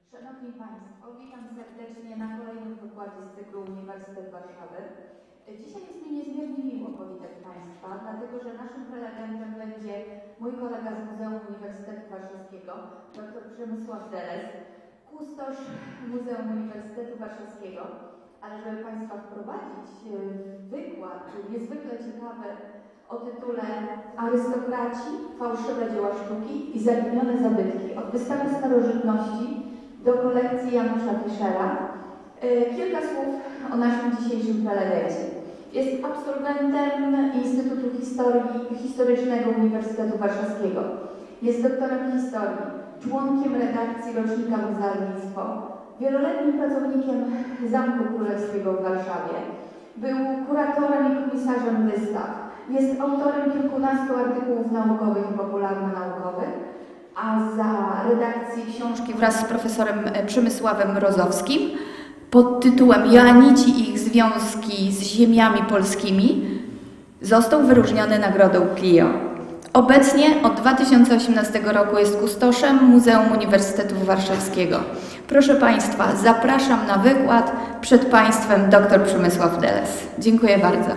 Szanowni Państwo, witam serdecznie na kolejnym wykładzie z cyklu Uniwersytet Warszawy. Dzisiaj jest mi niezmiernie miło powitać Państwa, dlatego że naszym prelegentem będzie mój kolega z Muzeum Uniwersytetu Warszawskiego, dr Przemysław Deles, kustosz Muzeum Uniwersytetu Warszawskiego. Ale żeby Państwa wprowadzić w wykład niezwykle ciekawy o tytule Arystokraci, fałszywe dzieła sztuki i zaginione zabytki od wystawy starożytności do kolekcji Janusza Fischera. Kilka słów o naszym dzisiejszym prelegencie. Jest absolwentem Instytutu Historii Historycznego Uniwersytetu Warszawskiego. Jest doktorem historii, członkiem redakcji rocznika Muzealnictwo, wieloletnim pracownikiem Zamku Królewskiego w Warszawie. Był kuratorem i komisarzem wystaw. Jest autorem kilkunastu artykułów naukowych i popularno-naukowych, a za redakcję książki wraz z profesorem Przemysławem Mrozowskim pod tytułem Joanici i ich związki z ziemiami polskimi został wyróżniony Nagrodą Clio. Obecnie od 2018 roku jest kustoszem Muzeum Uniwersytetu Warszawskiego. Proszę Państwa, zapraszam na wykład. Przed Państwem dr Przemysław Deles. Dziękuję bardzo.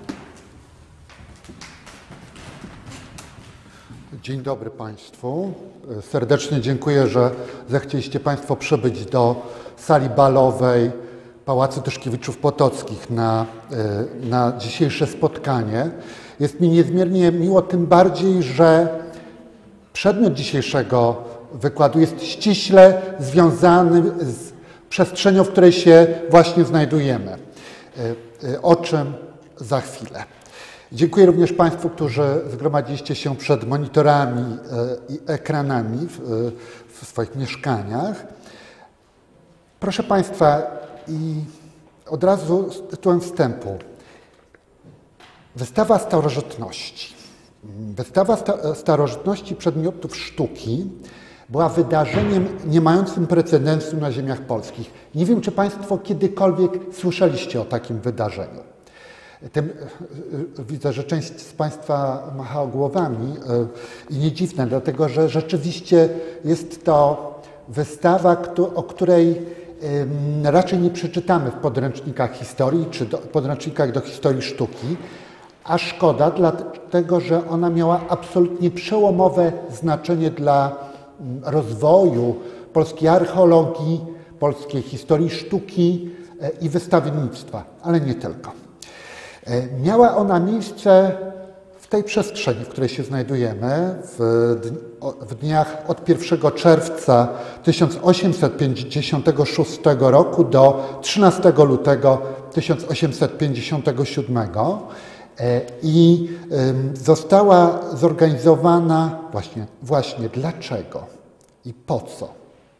Dzień dobry Państwu. Serdecznie dziękuję, że zechcieliście Państwo przybyć do sali balowej Pałacu Tyszkiewiczów-Potockich na dzisiejsze spotkanie. Jest mi niezmiernie miło, tym bardziej, że przedmiot dzisiejszego wykładu jest ściśle związany z przestrzenią, w której się właśnie znajdujemy, o czym za chwilę. Dziękuję również Państwu, którzy zgromadziliście się przed monitorami i ekranami w swoich mieszkaniach. Proszę Państwa, i od razu tytułem wstępu. Wystawa starożytności. Wystawa starożytności przedmiotów sztuki była wydarzeniem nie mającym precedensu na ziemiach polskich. Nie wiem, czy Państwo kiedykolwiek słyszeliście o takim wydarzeniu. Widzę, że część z Państwa macha głowami i nie dziwne, dlatego że rzeczywiście jest to wystawa, o której raczej nie przeczytamy w podręcznikach historii czy podręcznikach do historii sztuki, a szkoda, dlatego że ona miała absolutnie przełomowe znaczenie dla rozwoju polskiej archeologii, polskiej historii sztuki i wystawiennictwa, ale nie tylko. Miała ona miejsce w tej przestrzeni, w której się znajdujemy, w dniach od 1 czerwca 1856 roku do 13 lutego 1857 i została zorganizowana właśnie dlaczego i po co.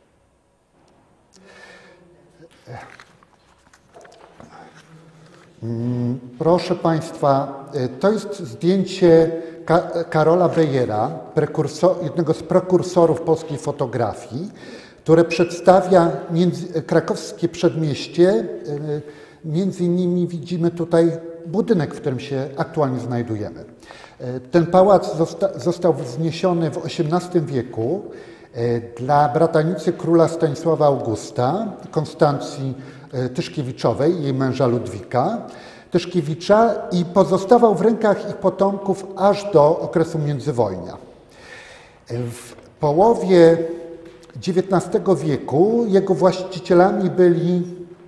Proszę Państwa, to jest zdjęcie Karola Bejera, jednego z prekursorów polskiej fotografii, które przedstawia krakowskie przedmieście. Między innymi widzimy tutaj budynek, w którym się aktualnie znajdujemy. Ten pałac został wzniesiony w XVIII wieku dla bratanicy króla Stanisława Augusta, Konstancji Tyszkiewiczowej, jej męża Ludwika Tyszkiewicza, i pozostawał w rękach ich potomków aż do okresu międzywojnia. W połowie XIX wieku jego właścicielami byli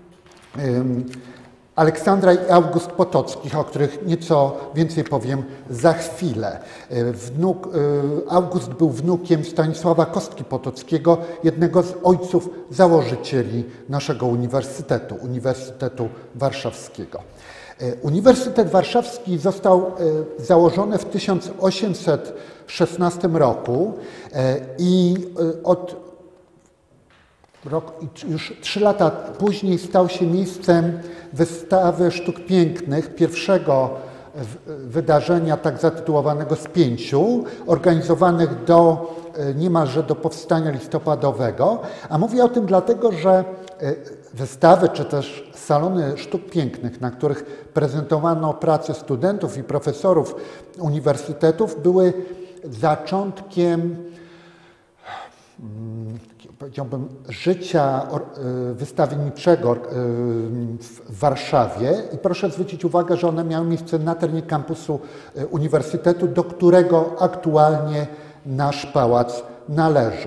Aleksandra i August Potockich, o których nieco więcej powiem za chwilę. August był wnukiem Stanisława Kostki Potockiego, jednego z ojców założycieli naszego uniwersytetu, Uniwersytetu Warszawskiego. Uniwersytet Warszawski został założony w 1816 roku i już 3 lata później stał się miejscem wystawy sztuk pięknych, pierwszego wydarzenia tak zatytułowanego z 5, organizowanych niemalże do powstania listopadowego. A mówię o tym dlatego, że wystawy czy też salony sztuk pięknych, na których prezentowano prace studentów i profesorów uniwersytetów, były zaczątkiem powiedziałbym, życia wystawienniczego w Warszawie i proszę zwrócić uwagę, że one miały miejsce na terenie kampusu uniwersytetu, do którego aktualnie nasz pałac należy.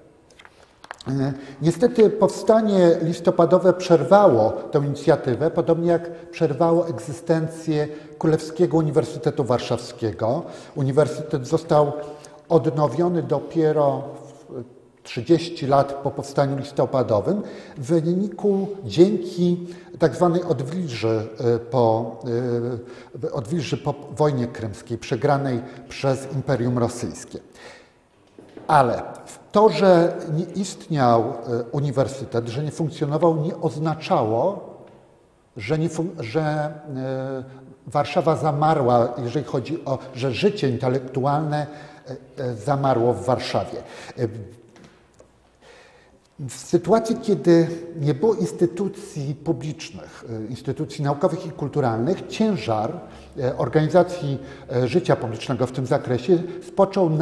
Niestety powstanie listopadowe przerwało tę inicjatywę, podobnie jak przerwało egzystencję Królewskiego Uniwersytetu Warszawskiego. Uniwersytet został odnowiony dopiero 30 lat po powstaniu listopadowym w wyniku dzięki tak zwanej odwilży po wojnie krymskiej przegranej przez Imperium Rosyjskie. Ale to, że nie istniał uniwersytet, że nie funkcjonował, nie oznaczało, że Warszawa zamarła, jeżeli chodzi o, że życie intelektualne zamarło w Warszawie. W sytuacji, kiedy nie było instytucji publicznych, instytucji naukowych i kulturalnych, ciężar organizacji życia publicznego w tym zakresie spoczął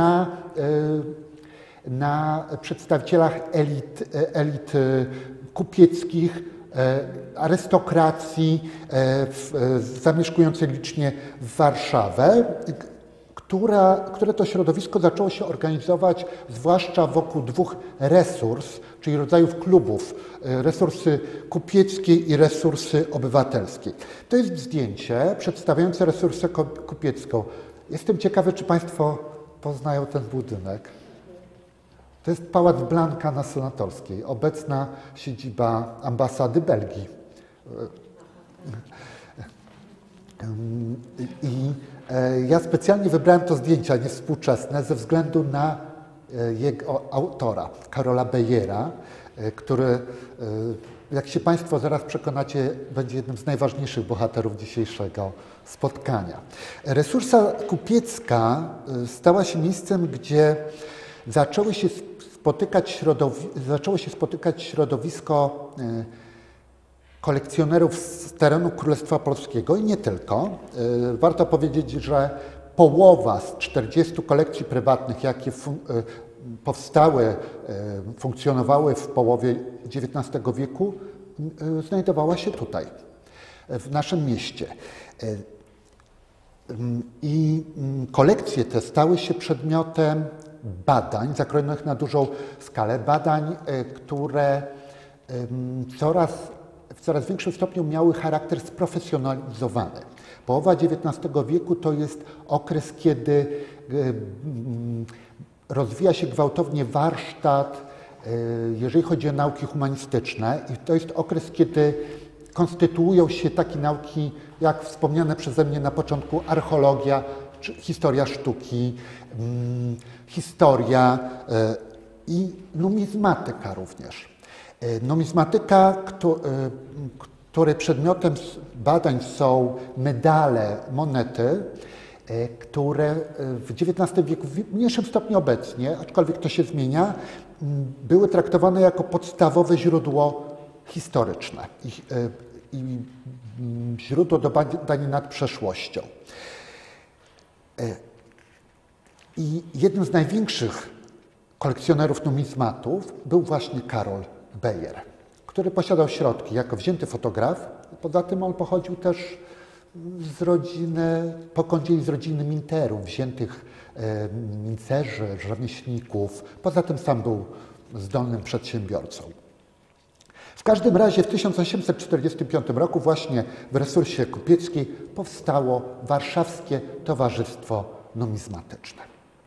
na przedstawicielach elit kupieckich, arystokracji zamieszkującej licznie w Warszawę, które to środowisko zaczęło się organizować zwłaszcza wokół dwóch resurs, czyli rodzajów klubów, resursy kupieckiej i resursy obywatelskiej. To jest zdjęcie przedstawiające resursę kupiecką. Jestem ciekawy, czy Państwo poznają ten budynek. To jest Pałac Blanka na Senatorskiej, obecna siedziba ambasady Belgii. Ja specjalnie wybrałem to zdjęcia niewspółczesne ze względu na jego autora, Karola Beyera, który, jak się Państwo zaraz przekonacie, będzie jednym z najważniejszych bohaterów dzisiejszego spotkania. Resursa kupiecka stała się miejscem, gdzie zaczęło się spotykać środowisko kolekcjonerów z terenu Królestwa Polskiego i nie tylko. Warto powiedzieć, że połowa z 40 kolekcji prywatnych, jakie powstały, funkcjonowały w połowie XIX wieku, znajdowała się tutaj, w naszym mieście. I kolekcje te stały się przedmiotem badań zakrojonych na dużą skalę, badań, które w coraz większym stopniu miały charakter sprofesjonalizowany. Połowa XIX wieku to jest okres, kiedy rozwija się gwałtownie warsztat, jeżeli chodzi o nauki humanistyczne, i to jest okres, kiedy konstytuują się takie nauki, jak wspomniane przeze mnie na początku, archeologia, czy historia sztuki, historia i numizmatyka również. Numizmatyka, której przedmiotem badań są medale, monety, które w XIX wieku, w mniejszym stopniu obecnie, aczkolwiek to się zmienia, były traktowane jako podstawowe źródło historyczne i źródło do badań nad przeszłością. I jednym z największych kolekcjonerów numizmatów był właśnie Karol Beyer, który posiadał środki jako wzięty fotograf. Poza tym on pochodził też pochodził z rodziny minterów, wziętych mincerzy, rzemieślników. Poza tym sam był zdolnym przedsiębiorcą. W każdym razie w 1845 roku właśnie w resursie kupieckiej powstało Warszawskie Towarzystwo Numizmatyczne.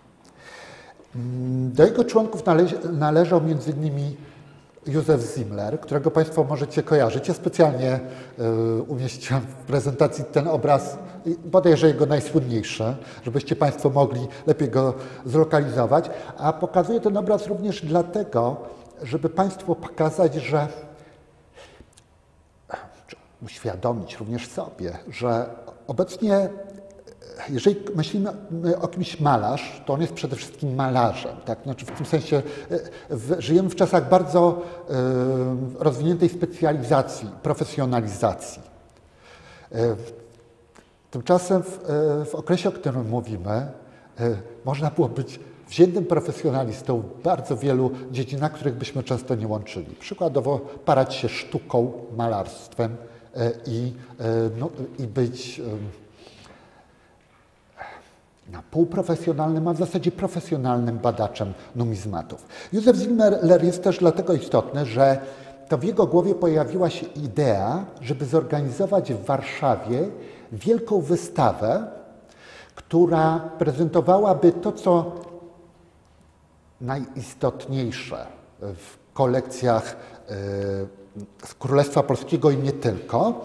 Do jego członków należał m.in. Józef Zimmler, którego Państwo możecie kojarzyć. Ja specjalnie umieściłem w prezentacji ten obraz, bodajże jego najsłynniejszy, żebyście Państwo mogli lepiej go zlokalizować. A pokazuję ten obraz również dlatego, żeby Państwu pokazać, że uświadomić również sobie, że obecnie, jeżeli myślimy o kimś malarz, to on jest przede wszystkim malarzem. Tak? Znaczy w tym sensie żyjemy w czasach bardzo rozwiniętej specjalizacji, profesjonalizacji. Tymczasem w okresie, o którym mówimy, można było być wziętym profesjonalistą w bardzo wielu dziedzinach, których byśmy często nie łączyli. Przykładowo parać się sztuką, malarstwem i być półprofesjonalnym, a w zasadzie profesjonalnym badaczem numizmatów. Józef Zimmerler jest też dlatego istotny, że to w jego głowie pojawiła się idea, żeby zorganizować w Warszawie wielką wystawę, która prezentowałaby to, co najistotniejsze w kolekcjach z Królestwa Polskiego i nie tylko.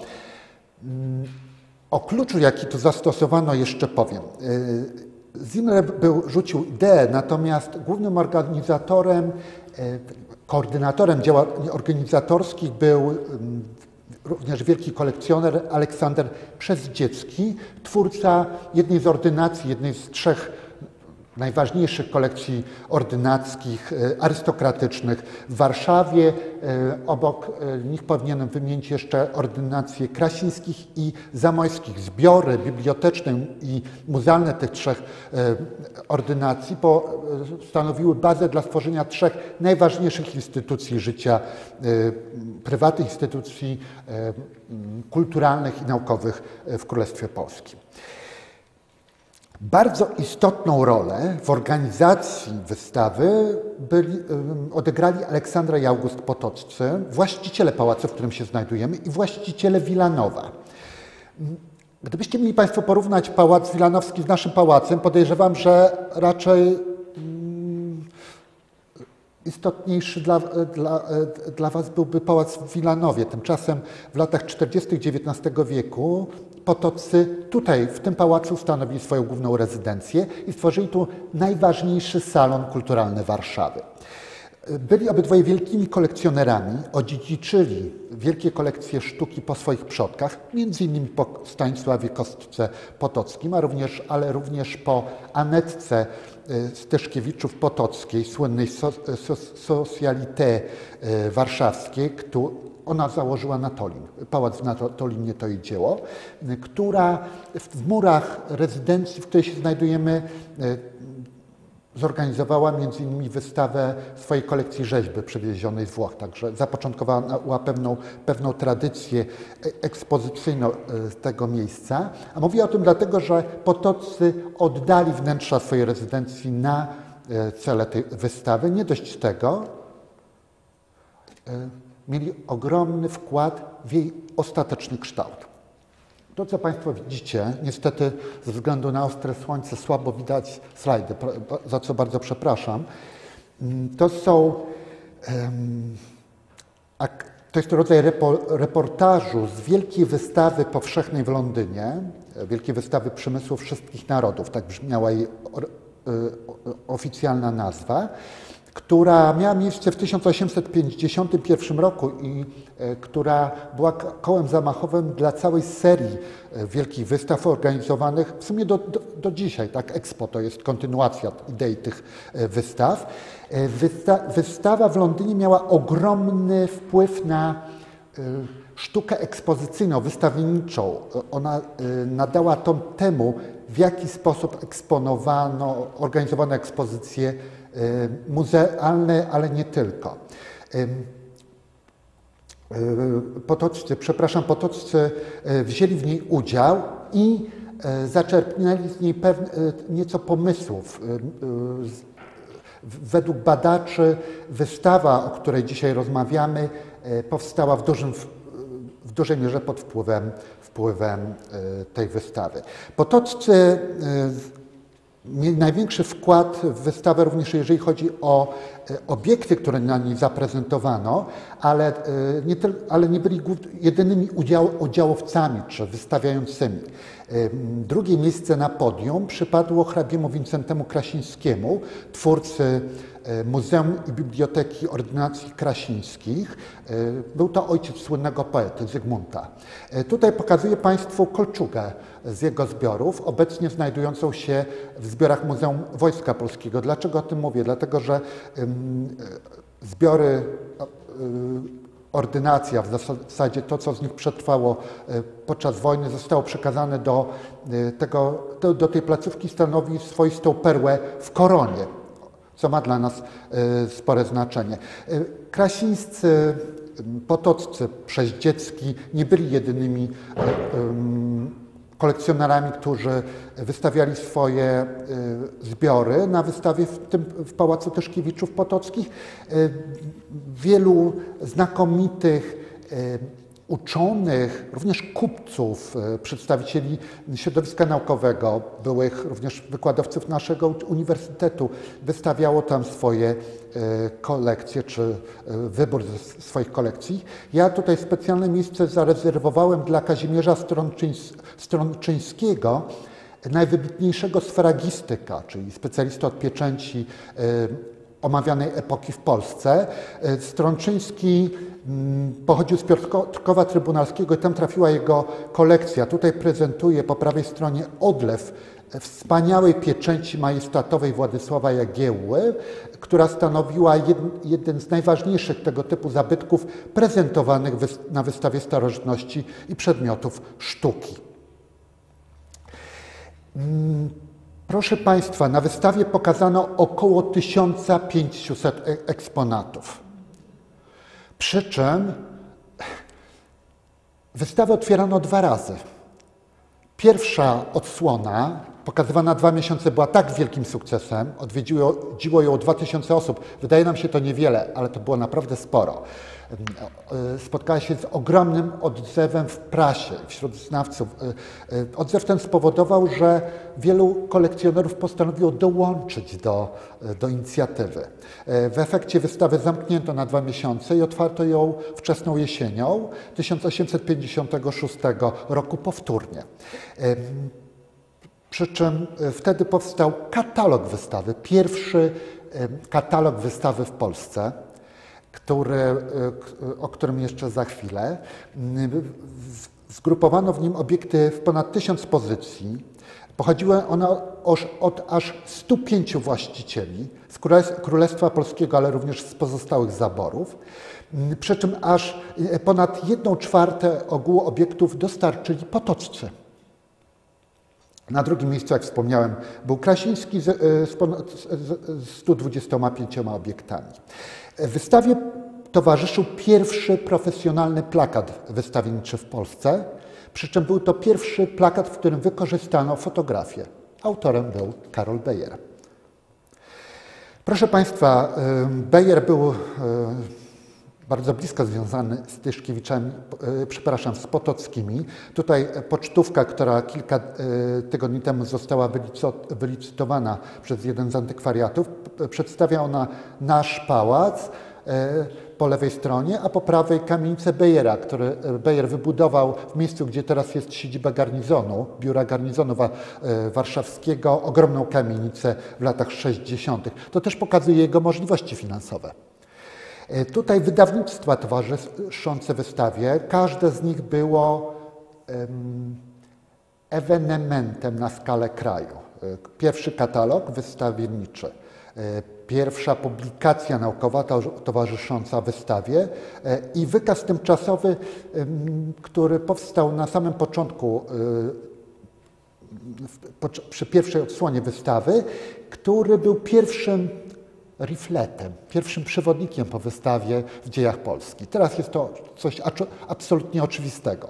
O kluczu, jaki tu zastosowano, jeszcze powiem. Zimmerler rzucił ideę, natomiast głównym organizatorem, koordynatorem działań organizatorskich był również wielki kolekcjoner Aleksander Przezdziecki, twórca jednej z ordynacji, jednej z 3 najważniejszych kolekcji ordynackich, arystokratycznych w Warszawie. Obok nich powinienem wymienić jeszcze ordynacje Krasińskich i Zamoyskich. Zbiory biblioteczne i muzealne tych 3 ordynacji stanowiły bazę dla stworzenia 3 najważniejszych instytucji życia, prywatnych instytucji kulturalnych i naukowych w Królestwie Polskim. Bardzo istotną rolę w organizacji wystawy odegrali Aleksandra i August Potoccy, właściciele pałacu, w którym się znajdujemy, i właściciele Wilanowa. Gdybyście mieli Państwo porównać pałac wilanowski z naszym pałacem, podejrzewam, że raczej istotniejszy dla Was byłby pałac w Wilanowie. Tymczasem w latach 40. XIX wieku Potoccy tutaj, w tym pałacu, ustanowili swoją główną rezydencję i stworzyli tu najważniejszy salon kulturalny Warszawy. Byli obydwoje wielkimi kolekcjonerami, odziedziczyli wielkie kolekcje sztuki po swoich przodkach, między innymi po Stanisławie Kostce Potockim, ale również po Anetce Styszkiewiczów-Potockiej, słynnej Socialité warszawskiej, ona założyła na Tolim, pałac na Tolimie to jej dzieło, która w murach rezydencji, w której się znajdujemy, zorganizowała między innymi wystawę swojej kolekcji rzeźby przywiezionej z Włoch, także zapoczątkowała pewną tradycję ekspozycyjną tego miejsca. A mówię o tym dlatego, że Potoccy oddali wnętrza swojej rezydencji na cele tej wystawy. Nie dość tego, mieli ogromny wkład w jej ostateczny kształt. To, co Państwo widzicie, niestety ze względu na ostre słońce słabo widać slajdy, za co bardzo przepraszam. To jest rodzaj reportażu z Wielkiej Wystawy Powszechnej w Londynie, Wielkiej Wystawy Przemysłu Wszystkich Narodów, tak brzmiała jej oficjalna nazwa, która miała miejsce w 1851 roku i która była kołem zamachowym dla całej serii wielkich wystaw organizowanych w sumie do dzisiaj. Tak, Expo to jest kontynuacja idei tych wystaw. Wystawa w Londynie miała ogromny wpływ na sztukę ekspozycyjną, wystawienniczą. Ona nadała ton temu, w jaki sposób organizowano ekspozycje muzealne, ale nie tylko. Potoccy wzięli w niej udział i zaczerpnęli z niej nieco pomysłów. Według badaczy wystawa, o której dzisiaj rozmawiamy, powstała w dużej mierze pod wpływem tej wystawy. Potoccy mieli największy wkład w wystawę również jeżeli chodzi o obiekty, które na niej zaprezentowano, ale nie byli jedynymi udziałowcami czy wystawiającymi. Drugie miejsce na podium przypadło hrabiemu Wincentemu Krasińskiemu, twórcy Muzeum i Biblioteki Ordynacji Krasińskich. Był to ojciec słynnego poety Zygmunta. Tutaj pokazuję Państwu kolczugę z jego zbiorów, obecnie znajdującą się w zbiorach Muzeum Wojska Polskiego. Dlaczego o tym mówię? Dlatego, że zbiory, ordynacja, w zasadzie to, co z nich przetrwało podczas wojny, zostało przekazane do tej placówki, stanowi swoistą perłę w koronie co ma dla nas spore znaczenie. Krasińscy, potoccy, Przeździecki nie byli jedynymi kolekcjonerami, którzy wystawiali swoje zbiory na wystawie w Pałacu Tyszkiewiczów Potockich. Wielu znakomitych uczonych, również kupców, przedstawicieli środowiska naukowego, byłych również wykładowców naszego uniwersytetu, wystawiało tam swoje kolekcje, czy wybór ze swoich kolekcji. Ja tutaj specjalne miejsce zarezerwowałem dla Kazimierza Stronczyńskiego, najwybitniejszego sfragistyka, czyli specjalista od pieczęci omawianej epoki w Polsce. Stronczyński pochodził z Piotrkowa Trybunalskiego i tam trafiła jego kolekcja. Tutaj prezentuję po prawej stronie odlew wspaniałej pieczęci majestatowej Władysława Jagiełły, która stanowiła jeden z najważniejszych tego typu zabytków prezentowanych na wystawie starożytności i przedmiotów sztuki. Proszę Państwa, na wystawie pokazano około 1500 eksponatów. Przy czym wystawę otwierano 2 razy. Pierwsza odsłona, pokazywana 2 miesiące, była tak wielkim sukcesem, odwiedziło ją 2000 osób. Wydaje nam się to niewiele, ale to było naprawdę sporo. Spotkała się z ogromnym odzewem w prasie, wśród znawców. Odzew ten spowodował, że wielu kolekcjonerów postanowiło dołączyć do inicjatywy. W efekcie wystawę zamknięto na 2 miesiące i otwarto ją wczesną jesienią 1856 roku powtórnie. Przy czym wtedy powstał katalog wystawy, pierwszy katalog wystawy w Polsce, o którym jeszcze za chwilę. Zgrupowano w nim obiekty w ponad 1000 pozycji. Pochodziły one od aż 105 właścicieli z Królestwa Polskiego, ale również z pozostałych zaborów. Przy czym aż ponad 1/4 ogółu obiektów dostarczyli potoccy. Na drugim miejscu, jak wspomniałem, był Krasiński z 125 obiektami. Wystawie towarzyszył pierwszy profesjonalny plakat wystawienniczy w Polsce, przy czym był to pierwszy plakat, w którym wykorzystano fotografię. Autorem był Karol Beyer. Proszę Państwa, Beyer był bardzo blisko związany z Tyszkiewiczami, z Potockimi. Tutaj pocztówka, która kilka tygodni temu została wylicytowana przez jeden z antykwariatów, przedstawia ona nasz pałac po lewej stronie, a po prawej kamienicę Beyera, który Beyer wybudował w miejscu, gdzie teraz jest siedziba garnizonu, biura garnizonu warszawskiego, ogromną kamienicę w latach 60. To też pokazuje jego możliwości finansowe. Tutaj wydawnictwa towarzyszące wystawie, każde z nich było ewenementem na skalę kraju. Pierwszy katalog wystawienniczy, pierwsza publikacja naukowa towarzysząca wystawie i wykaz tymczasowy, który powstał na samym początku, przy pierwszej odsłonie wystawy, który był pierwszym rifletem, pierwszym przewodnikiem po wystawie w dziejach Polski. Teraz jest to coś absolutnie oczywistego.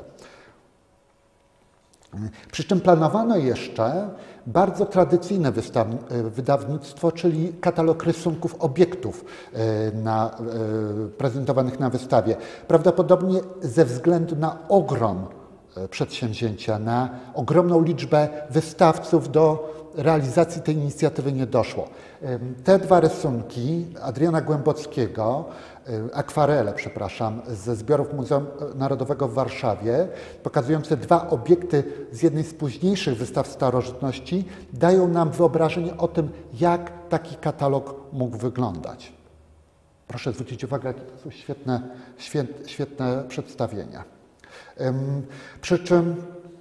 Przy czym planowano jeszcze bardzo tradycyjne wydawnictwo, czyli katalog rysunków obiektów prezentowanych na wystawie. Prawdopodobnie ze względu na ogrom przedsięwzięcia, na ogromną liczbę wystawców do realizacji tej inicjatywy nie doszło. Te 2 rysunki Adriana Głębockiego, akwarele, przepraszam, ze zbiorów Muzeum Narodowego w Warszawie, pokazujące 2 obiekty z jednej z późniejszych wystaw starożytności, dają nam wyobrażenie o tym, jak taki katalog mógł wyglądać. Proszę zwrócić uwagę, jakie to są świetne przedstawienia. Przy czym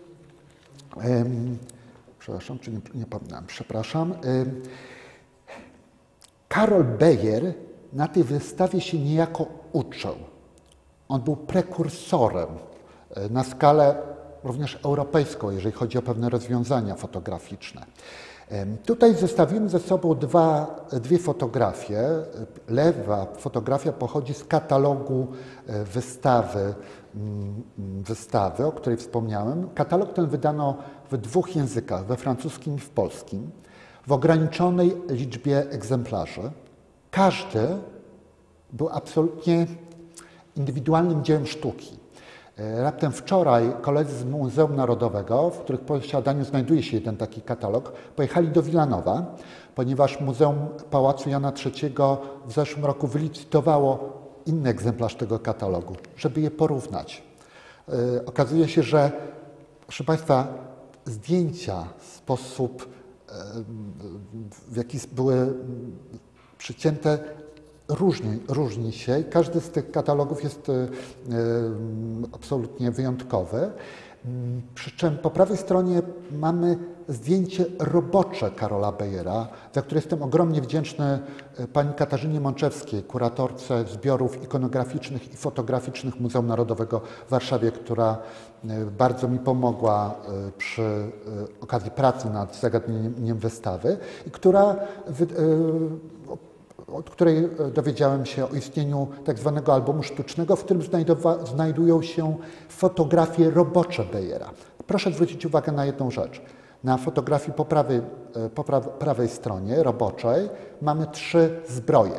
przepraszam, czy nie powinnam, przepraszam. Karol Beyer na tej wystawie się niejako uczył. On był prekursorem na skalę również europejską, jeżeli chodzi o pewne rozwiązania fotograficzne. Tutaj zestawiłem ze sobą dwie fotografie. Lewa fotografia pochodzi z katalogu wystawy, o której wspomniałem. Katalog ten wydano w 2 językach, we francuskim i w polskim, w ograniczonej liczbie egzemplarzy. Każdy był absolutnie indywidualnym dziełem sztuki. Raptem wczoraj koledzy z Muzeum Narodowego, w których posiadaniu znajduje się jeden taki katalog, pojechali do Wilanowa, ponieważ Muzeum Pałacu Jana III w zeszłym roku wylicytowało inny egzemplarz tego katalogu, żeby je porównać. Okazuje się, że, proszę Państwa, zdjęcia, sposób, w jaki były przycięte, różni się i każdy z tych katalogów jest absolutnie wyjątkowy. Przy czym po prawej stronie mamy zdjęcie robocze Karola Bejera, za które jestem ogromnie wdzięczny pani Katarzynie Mączewskiej, kuratorce zbiorów ikonograficznych i fotograficznych Muzeum Narodowego w Warszawie, która bardzo mi pomogła przy okazji pracy nad zagadnieniem wystawy i od której dowiedziałem się o istnieniu tak zwanego albumu sztucznego, w którym znajdują się fotografie robocze Bejera. Proszę zwrócić uwagę na jedną rzecz. Na fotografii po prawej stronie roboczej mamy 3 zbroje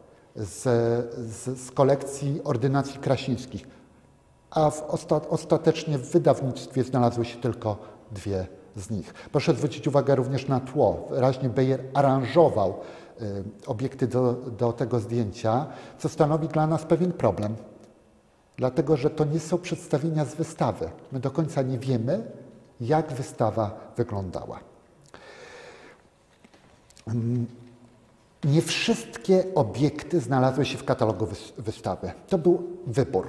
z kolekcji ordynacji krasińskich, a ostatecznie w wydawnictwie znalazły się tylko 2 z nich. Proszę zwrócić uwagę również na tło. Wyraźnie Bejer aranżował obiekty do tego zdjęcia, co stanowi dla nas pewien problem, dlatego że to nie są przedstawienia z wystawy. My do końca nie wiemy, jak wystawa wyglądała. Nie wszystkie obiekty znalazły się w katalogu wystawy. To był wybór.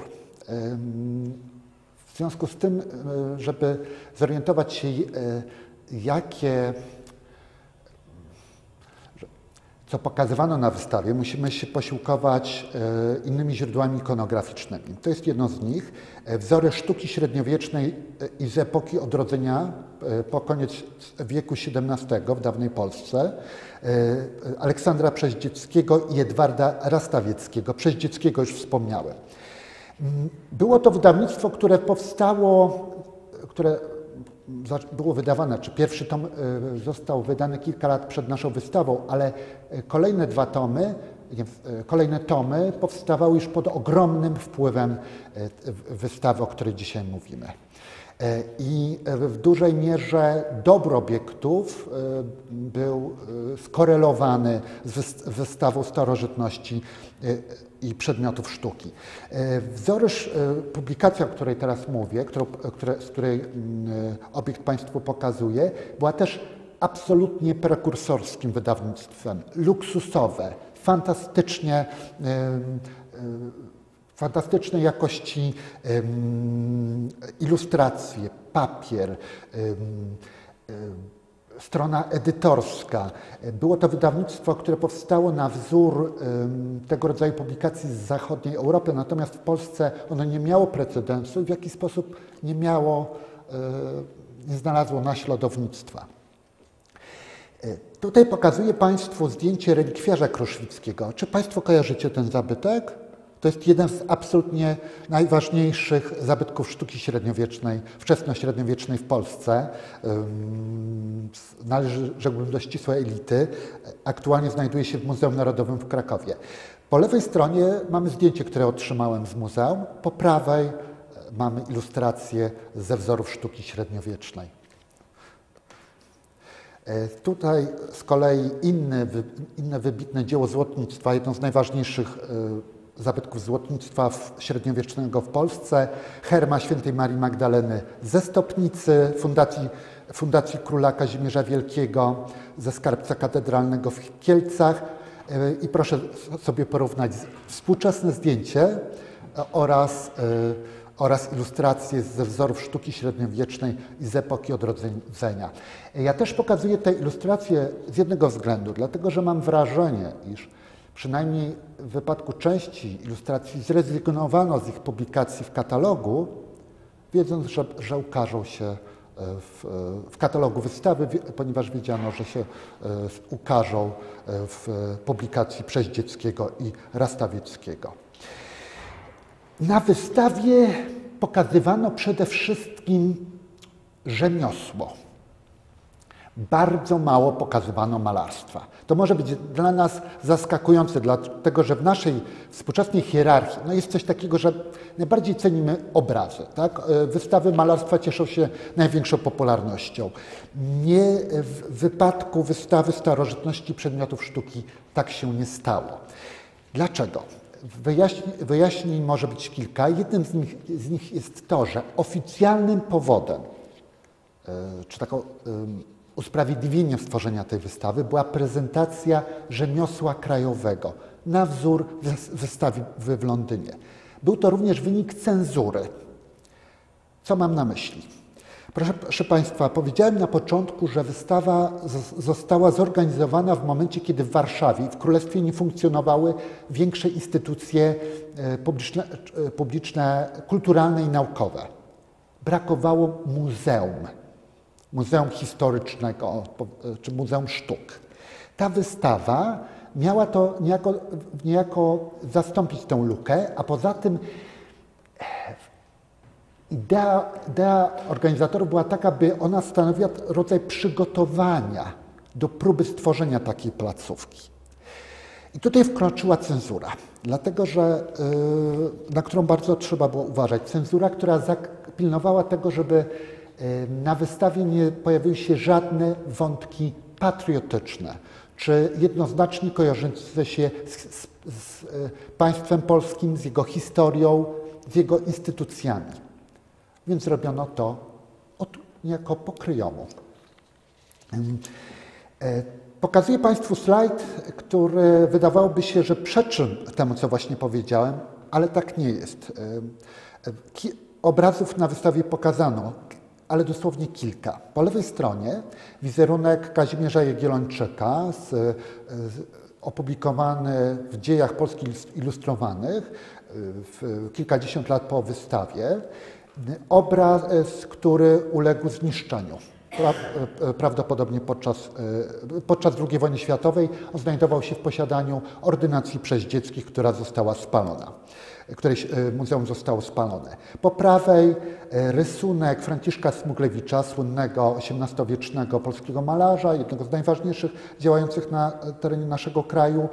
W związku z tym, żeby zorientować się, co pokazywano na wystawie, musimy się posiłkować innymi źródłami ikonograficznymi. To jest jedno z nich. Wzory sztuki średniowiecznej i z epoki odrodzenia po koniec wieku XVII w dawnej Polsce Aleksandra Przeździeckiego i Edwarda Rastawieckiego. Przeździeckiego już wspomniałem. Było to wydawnictwo, które powstało, które było wydawane, czy pierwszy tom został wydany kilka lat przed naszą wystawą, ale kolejne tomy powstawały już pod ogromnym wpływem wystawy, o której dzisiaj mówimy. I w dużej mierze dobór obiektów był skorelowany z wystawą starożytności i przedmiotów sztuki. Publikacja, o której teraz mówię, z której obiekt Państwu pokazuję, była też absolutnie prekursorskim wydawnictwem. Luksusowe, fantastycznej jakości ilustracje, papier, strona edytorska. Było to wydawnictwo, które powstało na wzór tego rodzaju publikacji z zachodniej Europy, natomiast w Polsce ono nie miało precedensu i w jakiś sposób nie znalazło naśladownictwa. Tutaj pokazuję Państwu zdjęcie relikwiarza kruszwickiego. Czy Państwo kojarzycie ten zabytek? To jest jeden z absolutnie najważniejszych zabytków sztuki średniowiecznej, wczesnośredniowiecznej w Polsce. Należy, rzekłbym, do ścisłej elity. Aktualnie znajduje się w Muzeum Narodowym w Krakowie. Po lewej stronie mamy zdjęcie, które otrzymałem z muzeum. Po prawej mamy ilustracje ze wzorów sztuki średniowiecznej. Tutaj z kolei inne wybitne dzieło złotnictwa, jedno z najważniejszych zabytków złotnictwa średniowiecznego w Polsce, Herma Świętej Marii Magdaleny ze Stopnicy, Fundacji Króla Kazimierza Wielkiego, ze skarbca katedralnego w Kielcach. I proszę sobie porównać współczesne zdjęcie oraz ilustracje ze wzorów sztuki średniowiecznej i z epoki odrodzenia. Ja też pokazuję te ilustracje z jednego względu, dlatego że mam wrażenie, iż przynajmniej w wypadku części ilustracji zrezygnowano z ich publikacji w katalogu, wiedząc, że ukażą się w katalogu wystawy, ponieważ wiedziano, że się ukażą w publikacji Przeździeckiego i Rastawieckiego. Na wystawie pokazywano przede wszystkim rzemiosło. Bardzo mało pokazywano malarstwa. To może być dla nas zaskakujące, dlatego że w naszej współczesnej hierarchii jest coś takiego, że najbardziej cenimy obrazy. Tak? Wystawy malarstwa cieszą się największą popularnością. Nie w wypadku wystawy starożytności przedmiotów sztuki tak się nie stało. Dlaczego? Wyjaśnień może być kilka. Jednym z nich jest to, że oficjalnym powodem, czy taką usprawiedliwieniem stworzenia tej wystawy była prezentacja rzemiosła krajowego na wzór wystawy w Londynie. Był to również wynik cenzury. Co mam na myśli? Proszę Państwa, powiedziałem na początku, że wystawa została zorganizowana w momencie, kiedy w Warszawie i w Królestwie nie funkcjonowały większe instytucje publiczne, kulturalne i naukowe. Brakowało muzeum historycznego czy Muzeum Sztuk. Ta wystawa miała to niejako zastąpić tę lukę, a poza tym idea organizatorów była taka, by ona stanowiła rodzaj przygotowania do próby stworzenia takiej placówki. I tutaj wkroczyła cenzura, dlatego że, na którą bardzo trzeba było uważać. Cenzura, która pilnowała tego, żeby na wystawie nie pojawiły się żadne wątki patriotyczne, czy jednoznacznie kojarzące się z państwem polskim, z jego historią, z jego instytucjami. Więc robiono to niejako po kryjomu. Pokazuję Państwu slajd, który wydawałoby się, że przeczy temu, co właśnie powiedziałem, ale tak nie jest. Obrazów na wystawie pokazano, ale dosłownie kilka. Po lewej stronie wizerunek Kazimierza Jagiellończyka, opublikowany w Dziejach Polskich Ilustrowanych kilkadziesiąt lat po wystawie. Obraz, który uległ zniszczeniu. Prawdopodobnie podczas II wojny światowej znajdował się w posiadaniu ordynacji Przeździeckich, która została spalona. Któreś muzeum zostało spalone. Po prawej rysunek Franciszka Smuglewicza, słynnego XVIII-wiecznego polskiego malarza, jednego z najważniejszych działających na terenie naszego kraju.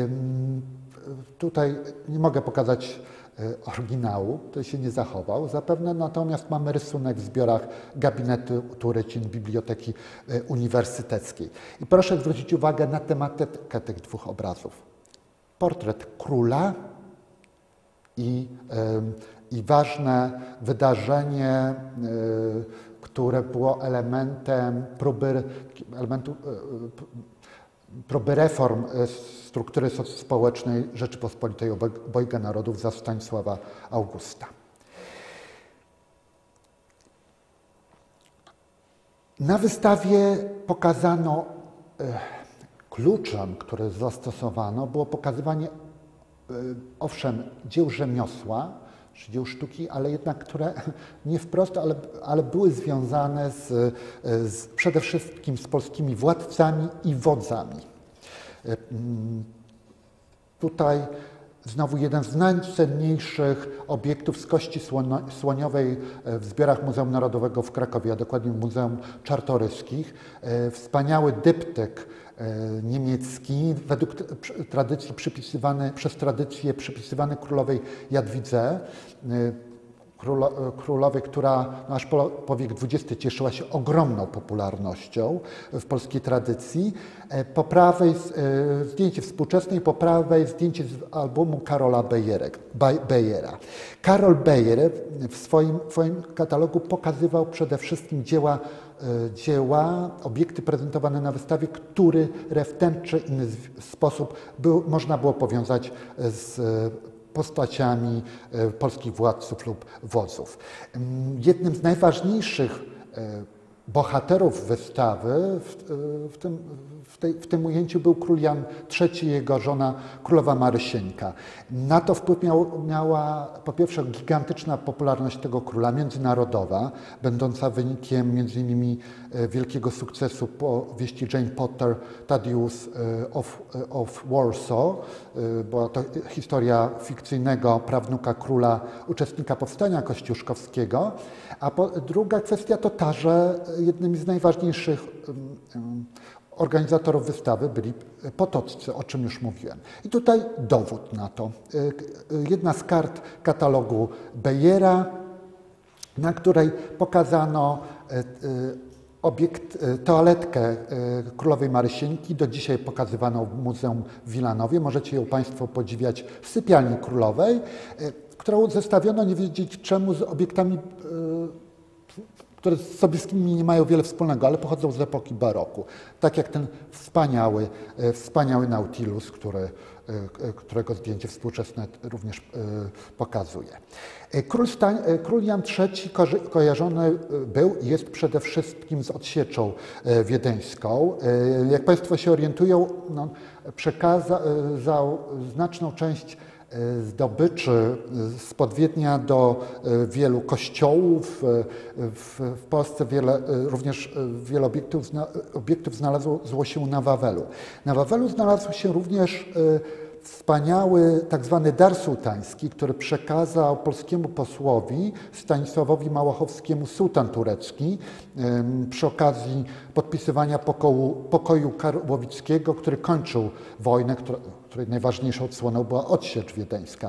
Tutaj nie mogę pokazać oryginału, który się nie zachował zapewne, natomiast mamy rysunek w zbiorach gabinetu Turycin Biblioteki Uniwersyteckiej. I proszę zwrócić uwagę na tematykę tych dwóch obrazów. Portret króla i ważne wydarzenie, które było elementem próby reform struktury społecznej Rzeczypospolitej Obojga Narodów za Stanisława Augusta. Na wystawie pokazano, kluczem, który zastosowano, było pokazywanie owszem, dzieł rzemiosła, czy dzieł sztuki, ale jednak, które nie wprost, ale były związane przede wszystkim z polskimi władcami i wodzami. Tutaj znowu jeden z najcenniejszych obiektów z kości słoniowej w zbiorach Muzeum Narodowego w Krakowie, a dokładnie w Muzeum Czartoryskich. Wspaniały dyptyk niemiecki, według tradycji przypisywany królowej Jadwidze, królowej, która aż po wiek XX cieszyła się ogromną popularnością w polskiej tradycji. Po prawej zdjęcie współczesne i po prawej zdjęcie z albumu Karola Bejera. Karol Bejer w swoim katalogu pokazywał przede wszystkim dzieła, obiekty prezentowane na wystawie, które w ten czy inny sposób można było powiązać z postaciami polskich władców lub wodzów. Jednym z najważniejszych bohaterów wystawy w tym ujęciu był król Jan III i jego żona królowa Marysieńka. Na to wpływ miała po pierwsze gigantyczna popularność tego króla międzynarodowa, będąca wynikiem między innymi wielkiego sukcesu powieści Jane Potter Thaddeus of Warsaw. Była to historia fikcyjnego prawnuka króla, uczestnika powstania kościuszkowskiego. A druga kwestia to ta, że jednymi z najważniejszych organizatorów wystawy byli potoccy, o czym już mówiłem. I tutaj dowód na to. Jedna z kart katalogu Beyera, na której pokazano toaletkę królowej Marysieńki, do dzisiaj pokazywaną w Muzeum w Wilanowie. Możecie ją Państwo podziwiać w sypialni królowej, którą zestawiono, nie wiedzieć czemu, z obiektami, które z sobieskimi nie mają wiele wspólnego, ale pochodzą z epoki baroku. Tak jak ten wspaniały Nautilus, którego zdjęcie współczesne również pokazuje. Król Jan III kojarzony był i jest przede wszystkim z odsieczą wiedeńską. Jak Państwo się orientują, przekazał znaczną część zdobyczy spod Wiednia do wielu kościołów. W Polsce również wiele obiektów znalazło się na Wawelu. Na Wawelu znalazł się również wspaniały tak zwany dar sułtański, który przekazał polskiemu posłowi Stanisławowi Małochowskiemu sułtan turecki przy okazji podpisywania pokoju karłowickiego, który kończył wojnę, której najważniejszą odsłoną była odsiecz wiedeńska.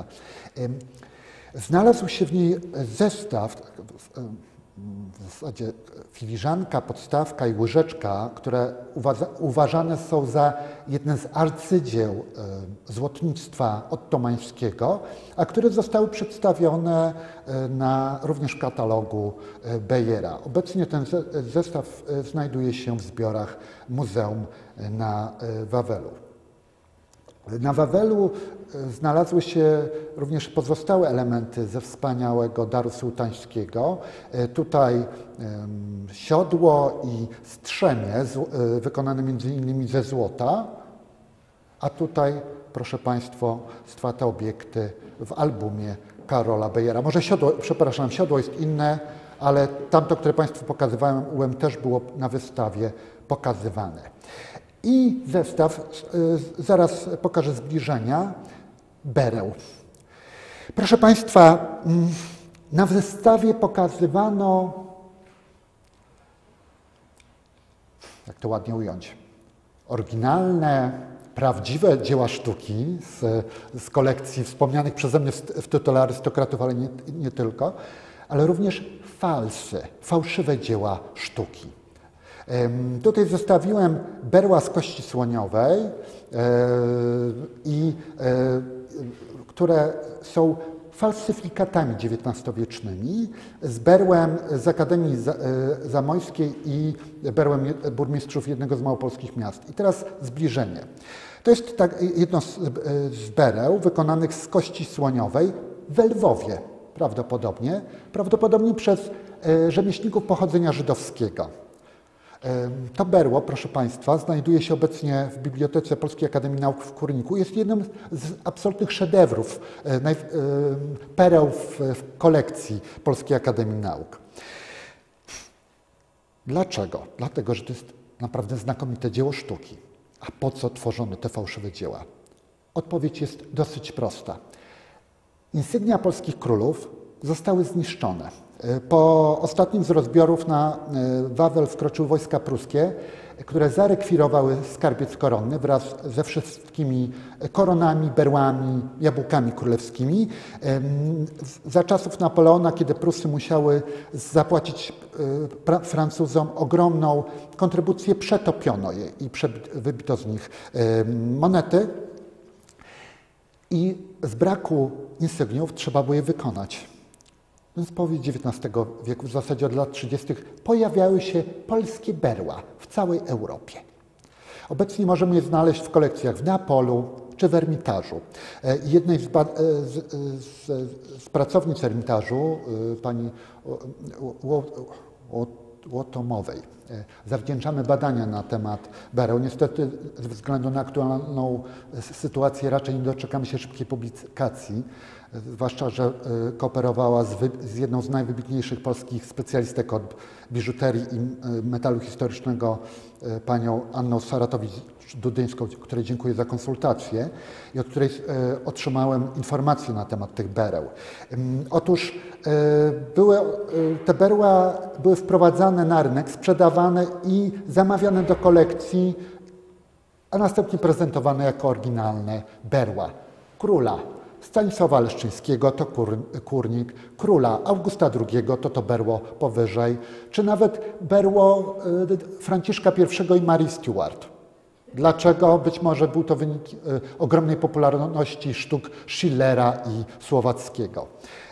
Znalazł się w niej zestaw, w zasadzie filiżanka, podstawka i łyżeczka, które uważane są za jedne z arcydzieł złotnictwa ottomańskiego, a które zostały przedstawione również w katalogu Beyera. Obecnie ten zestaw znajduje się w zbiorach Muzeum na Wawelu. Na Wawelu znalazły się również pozostałe elementy ze wspaniałego daru sułtańskiego. Tutaj siodło i strzemię wykonane między innymi ze złota, a tutaj, proszę Państwa, te obiekty w albumie Karola Beyera. Może siodło jest inne, ale tamto, które Państwu pokazywałem, też było na wystawie pokazywane. I zestaw, zaraz pokażę zbliżenia, bereł. Proszę Państwa, na wystawie pokazywano, jak to ładnie ująć, oryginalne, prawdziwe dzieła sztuki z kolekcji wspomnianych przeze mnie w tytule arystokratów, ale nie tylko, ale również fałszywe dzieła sztuki. Tutaj zestawiłem berła z kości słoniowej, które są falsyfikatami XIX-wiecznymi, z berłem z Akademii Zamojskiej i berłem burmistrzów jednego z małopolskich miast. I teraz zbliżenie. To jest jedno z bereł wykonanych z kości słoniowej w Lwowie prawdopodobnie przez rzemieślników pochodzenia żydowskiego. To berło, proszę Państwa, znajduje się obecnie w Bibliotece Polskiej Akademii Nauk w Kurniku. Jest jednym z absolutnych szedewrów, pereł w kolekcji Polskiej Akademii Nauk. Dlaczego? Dlatego, że to jest naprawdę znakomite dzieło sztuki. A po co tworzono te fałszywe dzieła? Odpowiedź jest dosyć prosta. Insygnia polskich królów zostały zniszczone. Po ostatnim z rozbiorów na Wawel wkroczyły wojska pruskie, które zarekwirowały skarbiec koronny wraz ze wszystkimi koronami, berłami, jabłkami królewskimi. Za czasów Napoleona, kiedy Prusy musiały zapłacić Francuzom ogromną kontrybucję, przetopiono je i wybito z nich monety. I z braku insygniów trzeba było je wykonać. Więc w połowie XIX wieku, w zasadzie od lat 30., pojawiały się polskie berła w całej Europie. Obecnie możemy je znaleźć w kolekcjach w Neapolu czy w Ermitażu. Jednej z pracownic Ermitażu, pani złotomowej. Zawdzięczamy badania na temat bereł. Niestety ze względu na aktualną sytuację raczej nie doczekamy się szybkiej publikacji, zwłaszcza że kooperowała z jedną z najwybitniejszych polskich specjalistek od biżuterii i metalu historycznego, panią Anną Saratowicz-Dudyńską, której dziękuję za konsultację i od której otrzymałem informacje na temat tych bereł. Otóż te berła były wprowadzane na rynek, sprzedawane i zamawiane do kolekcji, a następnie prezentowane jako oryginalne berła króla Stanisława Leszczyńskiego, to kurnik, króla Augusta II, to berło powyżej, czy nawet berło Franciszka I i Marii Stuart. Dlaczego? Być może był to wynik ogromnej popularności sztuk Schillera i Słowackiego.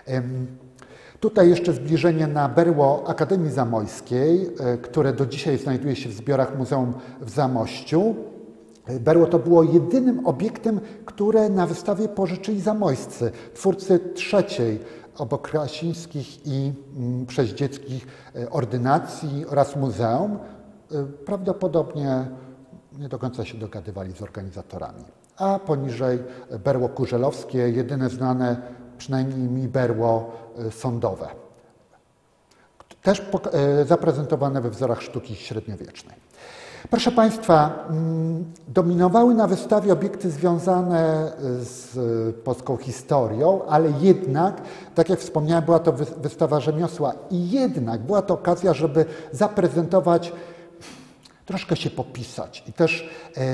Tutaj jeszcze zbliżenie na berło Akademii Zamojskiej, które do dzisiaj znajduje się w zbiorach Muzeum w Zamościu. Berło to było jedynym obiektem, które na wystawie pożyczyli zamojscy, twórcy trzeciej obok Krasińskich i Przeździeckich ordynacji oraz muzeum. Prawdopodobnie nie do końca się dogadywali z organizatorami. A poniżej berło kurzelowskie, jedyne znane, przynajmniej mi, berło sądowe. Też zaprezentowane we wzorach sztuki średniowiecznej. Proszę Państwa, dominowały na wystawie obiekty związane z polską historią, ale jednak, tak jak wspomniałem, była to wystawa rzemiosła i jednak była to okazja, żeby zaprezentować, troszkę się popisać i też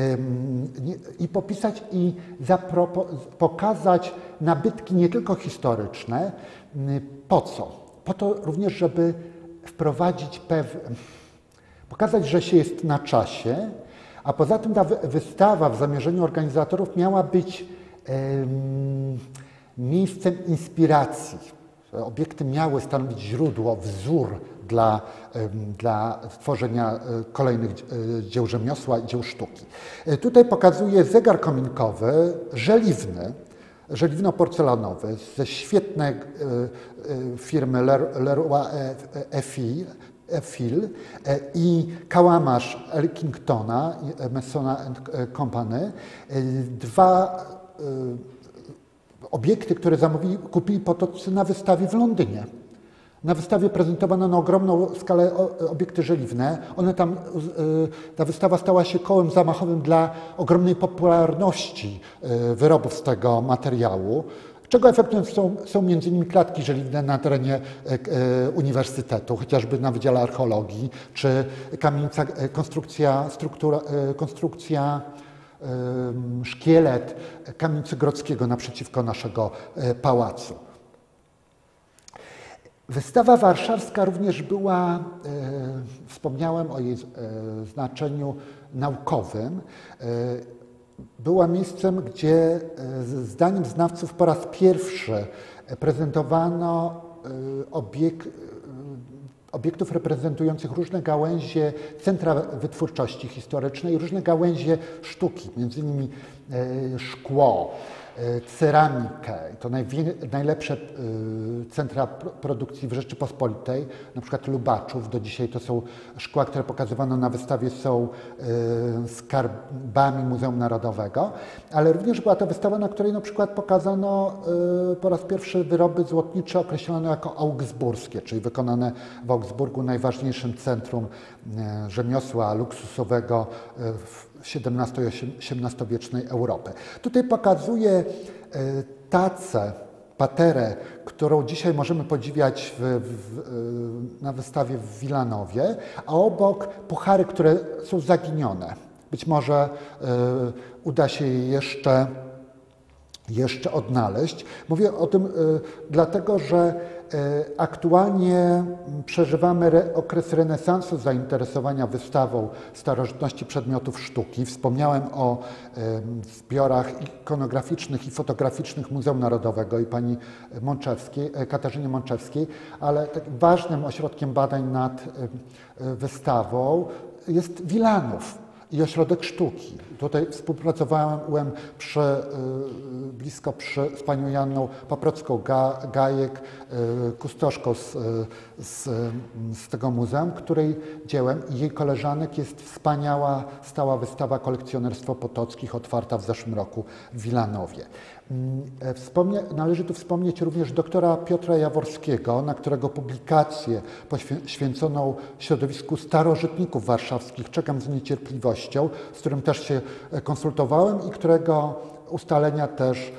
popisać i pokazać nabytki nie tylko historyczne. Po co? Po to również, żeby wprowadzić pokazać, że się jest na czasie, a poza tym ta wystawa w zamierzeniu organizatorów miała być miejscem inspiracji. Obiekty miały stanowić źródło, wzór dla stworzenia kolejnych dzieł rzemiosła i dzieł sztuki. Tutaj pokazuję zegar kominkowy, żeliwno-porcelanowy ze świetnej firmy Leroy Eiffel i kałamarz Elkingtona, Messona Company. Dwa obiekty, które kupili potoccy na wystawie w Londynie. Na wystawie prezentowano na ogromną skalę obiekty żeliwne. Ta wystawa stała się kołem zamachowym dla ogromnej popularności wyrobów z tego materiału, czego efektem są m.in. klatki żeliwne na terenie uniwersytetu, chociażby na Wydziale Archeologii, czy kamienica, konstrukcja szkielet kamienicy Grodzkiego naprzeciwko naszego pałacu. Wystawa warszawska również była, wspomniałem o jej znaczeniu naukowym, była miejscem, gdzie zdaniem znawców po raz pierwszy prezentowano obiektów reprezentujących różne gałęzie centra wytwórczości historycznej, różne gałęzie sztuki, między innymi szkło, ceramikę, to najlepsze centra produkcji w Rzeczypospolitej, na przykład Lubaczów, do dzisiaj to są szkła, które pokazywano na wystawie, są skarbami Muzeum Narodowego, ale również była to wystawa, na której na przykład pokazano po raz pierwszy wyroby złotnicze określone jako augsburskie, czyli wykonane w Augsburgu, najważniejszym centrum rzemiosła luksusowego w XVII i XVIII-wiecznej Europy. Tutaj pokazuję paterę, którą dzisiaj możemy podziwiać na wystawie w Wilanowie, a obok puchary, które są zaginione. Być może uda się je jeszcze odnaleźć. Mówię o tym dlatego, że aktualnie przeżywamy okres renesansu zainteresowania wystawą starożytności przedmiotów sztuki. Wspomniałem o zbiorach ikonograficznych i fotograficznych Muzeum Narodowego i pani Katarzynie Mączewskiej, ale takim ważnym ośrodkiem badań nad wystawą jest Wilanów. i Ośrodek Sztuki. Tutaj współpracowałem blisko z panią Janną Paprocką-Gajek, kustoszką z tego muzeum, której dziełem i jej koleżanek jest wspaniała stała wystawa Kolekcjonerstwo Potockich, otwarta w zeszłym roku w Wilanowie. Należy tu wspomnieć również doktora Piotra Jaworskiego, na którego publikację poświęconą środowisku starożytników warszawskich czekam z niecierpliwością, z którym też się konsultowałem i którego ustalenia też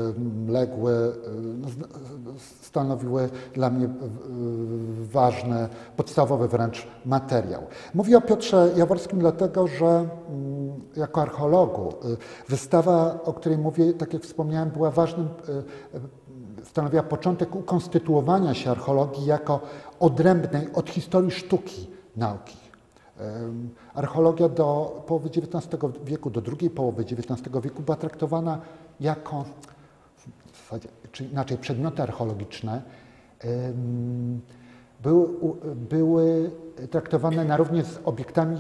stanowiły dla mnie ważny, podstawowy wręcz materiał. Mówię o Piotrze Jaworskim dlatego, że jako archeologu wystawa, o której mówię, tak jak wspomniałem, była stanowiła początek ukonstytuowania się archeologii jako odrębnej od historii sztuki nauki. Archeologia do połowy XIX wieku, do drugiej połowy XIX wieku była traktowana jako, czy inaczej, przedmioty archeologiczne były traktowane na równi z obiektami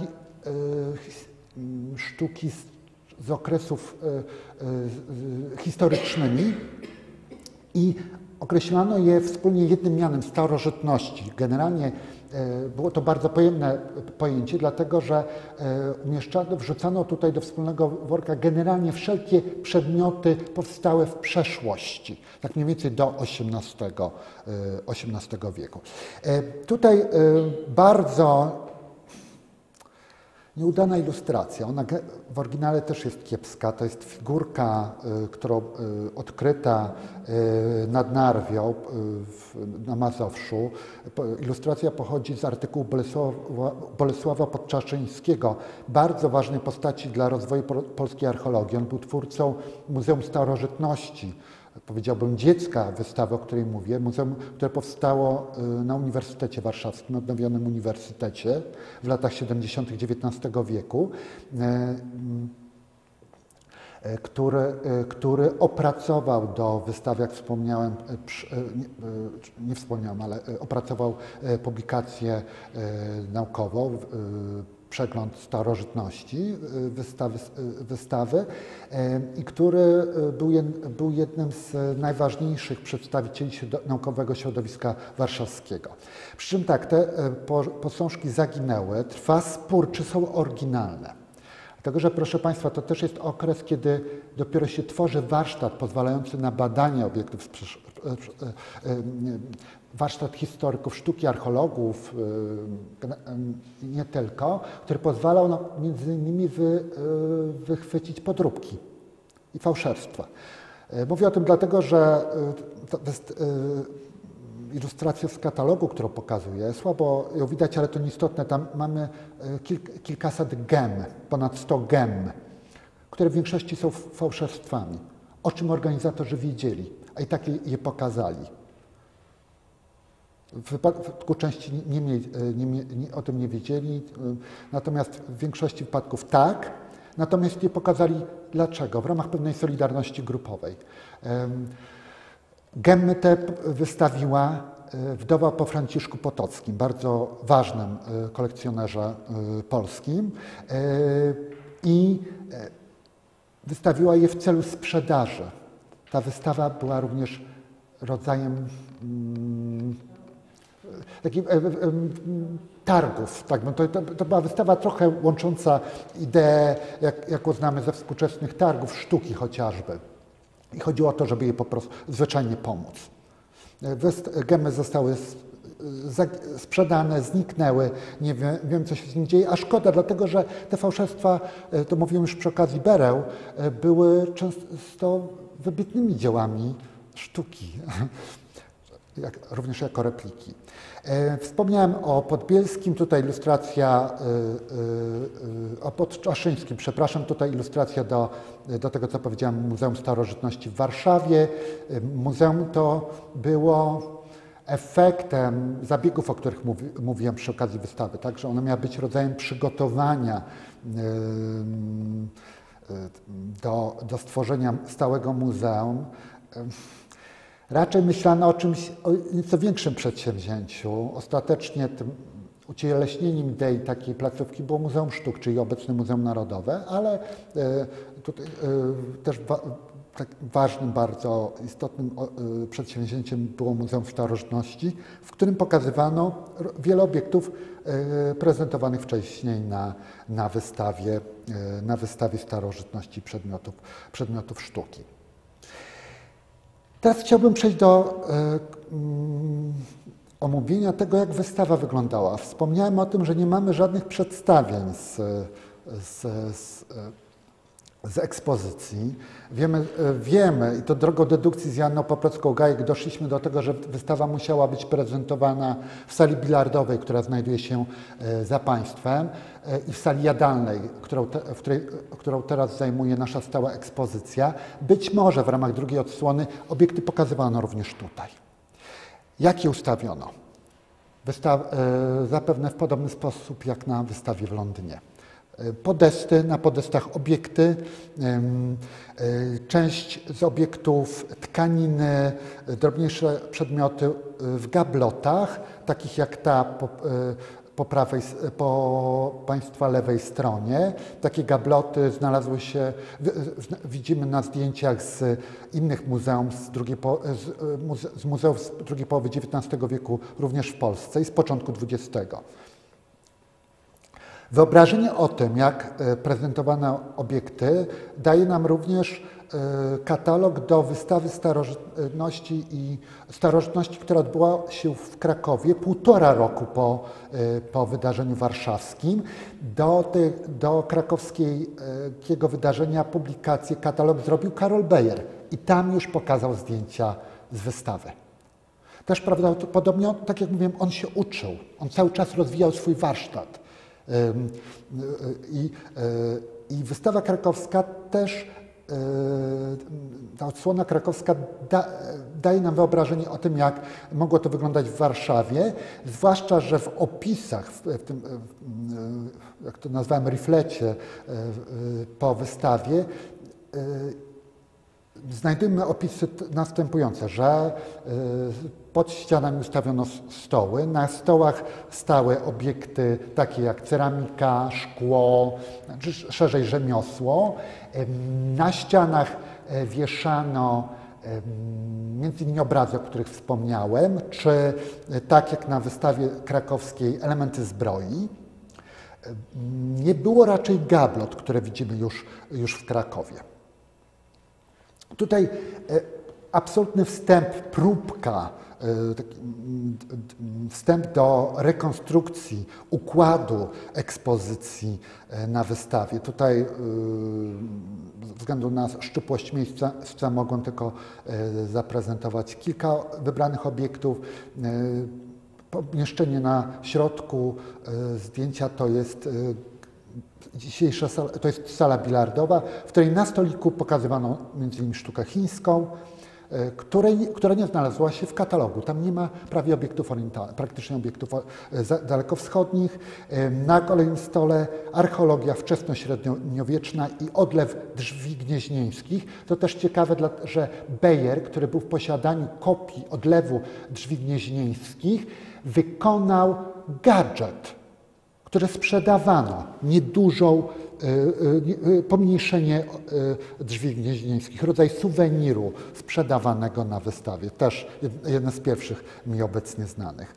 sztuki z okresów historycznymi i określano je wspólnie jednym mianem starożytności. Generalnie było to bardzo pojemne pojęcie, dlatego że wrzucano tutaj do wspólnego worka generalnie wszelkie przedmioty powstałe w przeszłości, tak mniej więcej do XVIII wieku. Tutaj bardzo nieudana ilustracja, ona w oryginale też jest kiepska, to jest figurka, którą odkryta nad Narwią na Mazowszu. Ilustracja pochodzi z artykułu Bolesława Podczaszyńskiego, bardzo ważnej postaci dla rozwoju polskiej archeologii. On był twórcą Muzeum Starożytności, powiedziałbym dziecka wystawy, o której mówię, muzeum, które powstało na Uniwersytecie Warszawskim, odnowionym uniwersytecie w latach 70. XIX wieku, który opracował do wystawy, jak wspomniałem, ale opracował publikację naukową, przegląd starożytności wystawy i który był jednym z najważniejszych przedstawicieli naukowego środowiska warszawskiego. Przy czym tak, te posążki zaginęły, trwa spór, czy są oryginalne. Dlatego, że proszę Państwa, to też jest okres, kiedy dopiero się tworzy warsztat pozwalający na badanie obiektów, warsztat historyków sztuki, archeologów, nie tylko, który pozwalał między innymi wychwycić podróbki i fałszerstwa. Mówię o tym dlatego, że ilustracja z katalogu, którą pokazuję, słabo ją widać, ale to nieistotne, tam mamy kilkaset gem, ponad 100 gem, które w większości są fałszerstwami, o czym organizatorzy wiedzieli, a i tak je pokazali. W wypadku części o tym nie wiedzieli, natomiast w większości wypadków tak, natomiast nie pokazali dlaczego, w ramach pewnej solidarności grupowej. Gemmy te wystawiła wdowa po Franciszku Potockim, bardzo ważnym kolekcjonerze polskim i wystawiła je w celu sprzedaży. Ta wystawa była również rodzajem takich targów. Tak, to była wystawa trochę łącząca ideę, jaką znamy ze współczesnych targów sztuki chociażby. I chodziło o to, żeby jej po prostu zwyczajnie pomóc. Gemy zostały sprzedane, zniknęły, nie wiem co się z nimi dzieje, a szkoda, dlatego że te fałszerstwa, to mówiłem już przy okazji Bereł, były często wybitnymi dziełami sztuki, również jako repliki. Wspomniałem o Podbielskim, tutaj ilustracja, o Podczaszyńskim, przepraszam, tutaj ilustracja do tego, co powiedziałem, Muzeum Starożytności w Warszawie. Muzeum to było efektem zabiegów, o których mówiłem przy okazji wystawy, tak, że ona miała być rodzajem przygotowania do stworzenia stałego muzeum. Raczej myślano o czymś, o nieco większym przedsięwzięciu. Ostatecznie tym ucieleśnieniem idei takiej placówki było Muzeum Sztuk, czyli obecne Muzeum Narodowe, ale tutaj też tak ważnym, bardzo istotnym przedsięwzięciem było Muzeum Starożytności, w którym pokazywano wiele obiektów prezentowanych wcześniej na wystawie starożytności przedmiotów sztuki. Teraz chciałbym przejść do omówienia tego, jak wystawa wyglądała. Wspomniałem o tym, że nie mamy żadnych przedstawień z ekspozycji. Wiemy, i to drogą dedukcji z Joanną Paprocką-Gajek doszliśmy do tego, że wystawa musiała być prezentowana w sali bilardowej, która znajduje się za państwem, i w sali jadalnej, którą teraz zajmuje nasza stała ekspozycja. Być może w ramach drugiej odsłony obiekty pokazywano również tutaj. Jak je ustawiono? Zapewne w podobny sposób jak na wystawie w Londynie. Podesty, na podestach obiekty, część z obiektów tkaniny, drobniejsze przedmioty w gablotach, takich jak ta po Państwa lewej stronie. Takie gabloty znalazły się, widzimy na zdjęciach z innych muzeów z muzeów z drugiej połowy XIX wieku, również w Polsce i z początku XX. Wyobrażenie o tym, jak prezentowano obiekty, daje nam również katalog do wystawy starożytności, która odbyła się w Krakowie 1,5 roku po wydarzeniu warszawskim. Do krakowskiego wydarzenia publikację, katalog zrobił Karol Beyer i tam już pokazał zdjęcia z wystawy. Też prawdopodobnie, tak jak mówiłem, on się uczył, on cały czas rozwijał swój warsztat. I wystawa krakowska też, ta odsłona krakowska daje nam wyobrażenie o tym, jak mogło to wyglądać w Warszawie, zwłaszcza, że w opisach, w tym, jak to nazwałem, riflecie po wystawie, znajdujemy opisy następujące, że pod ścianami ustawiono stoły, na stołach stały obiekty takie jak ceramika, szkło, czy szerzej rzemiosło. Na ścianach wieszano między innymi obrazy, o których wspomniałem, czy tak jak na wystawie krakowskiej elementy zbroi. Nie było raczej gablot, które widzimy już w Krakowie. Tutaj absolutny wstęp, próbka, wstęp do rekonstrukcji układu ekspozycji na wystawie. Tutaj ze względu na szczupłość miejsca mogłem tylko zaprezentować kilka wybranych obiektów. Pomieszczenie na środku zdjęcia to jest dzisiejsza sala, to jest sala bilardowa, w której na stoliku pokazywano m.in. sztukę chińską, która nie znalazła się w katalogu. Tam nie ma prawie obiektów orientalnych, praktycznie obiektów dalekowschodnich. Na kolejnym stole archeologia wczesnośredniowieczna i odlew drzwi gnieźnieńskich. To też ciekawe, że Beyer, który był w posiadaniu kopii odlewu drzwi gnieźnieńskich, wykonał gadżet, które sprzedawano, niedużą, pomniejszenie drzwi gnieźnieńskich, rodzaj suweniru sprzedawanego na wystawie, też jeden z pierwszych mi obecnie znanych.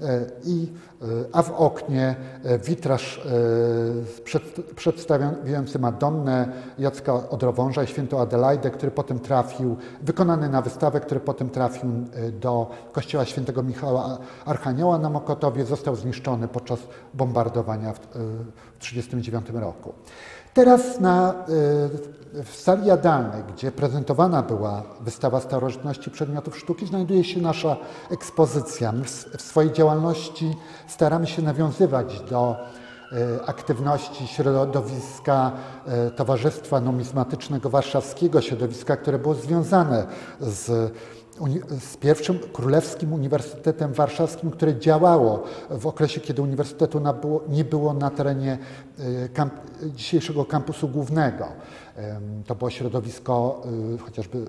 A w oknie witraż przedstawiający Madonnę, Jacka Odrowąża i świętą Adelaidę, który potem trafił, wykonany na wystawę, który potem trafił do kościoła świętego Michała Archanioła na Mokotowie, został zniszczony podczas bombardowania w 1939 roku. Teraz w sali jadalnej, gdzie prezentowana była wystawa starożytności przedmiotów sztuki, znajduje się nasza ekspozycja. My w swojej działalności staramy się nawiązywać do aktywności środowiska Towarzystwa Numizmatycznego Warszawskiego, środowiska, które było związane z pierwszym Królewskim Uniwersytetem Warszawskim, które działało w okresie, kiedy uniwersytetu nie było na terenie dzisiejszego kampusu głównego. To było środowisko chociażby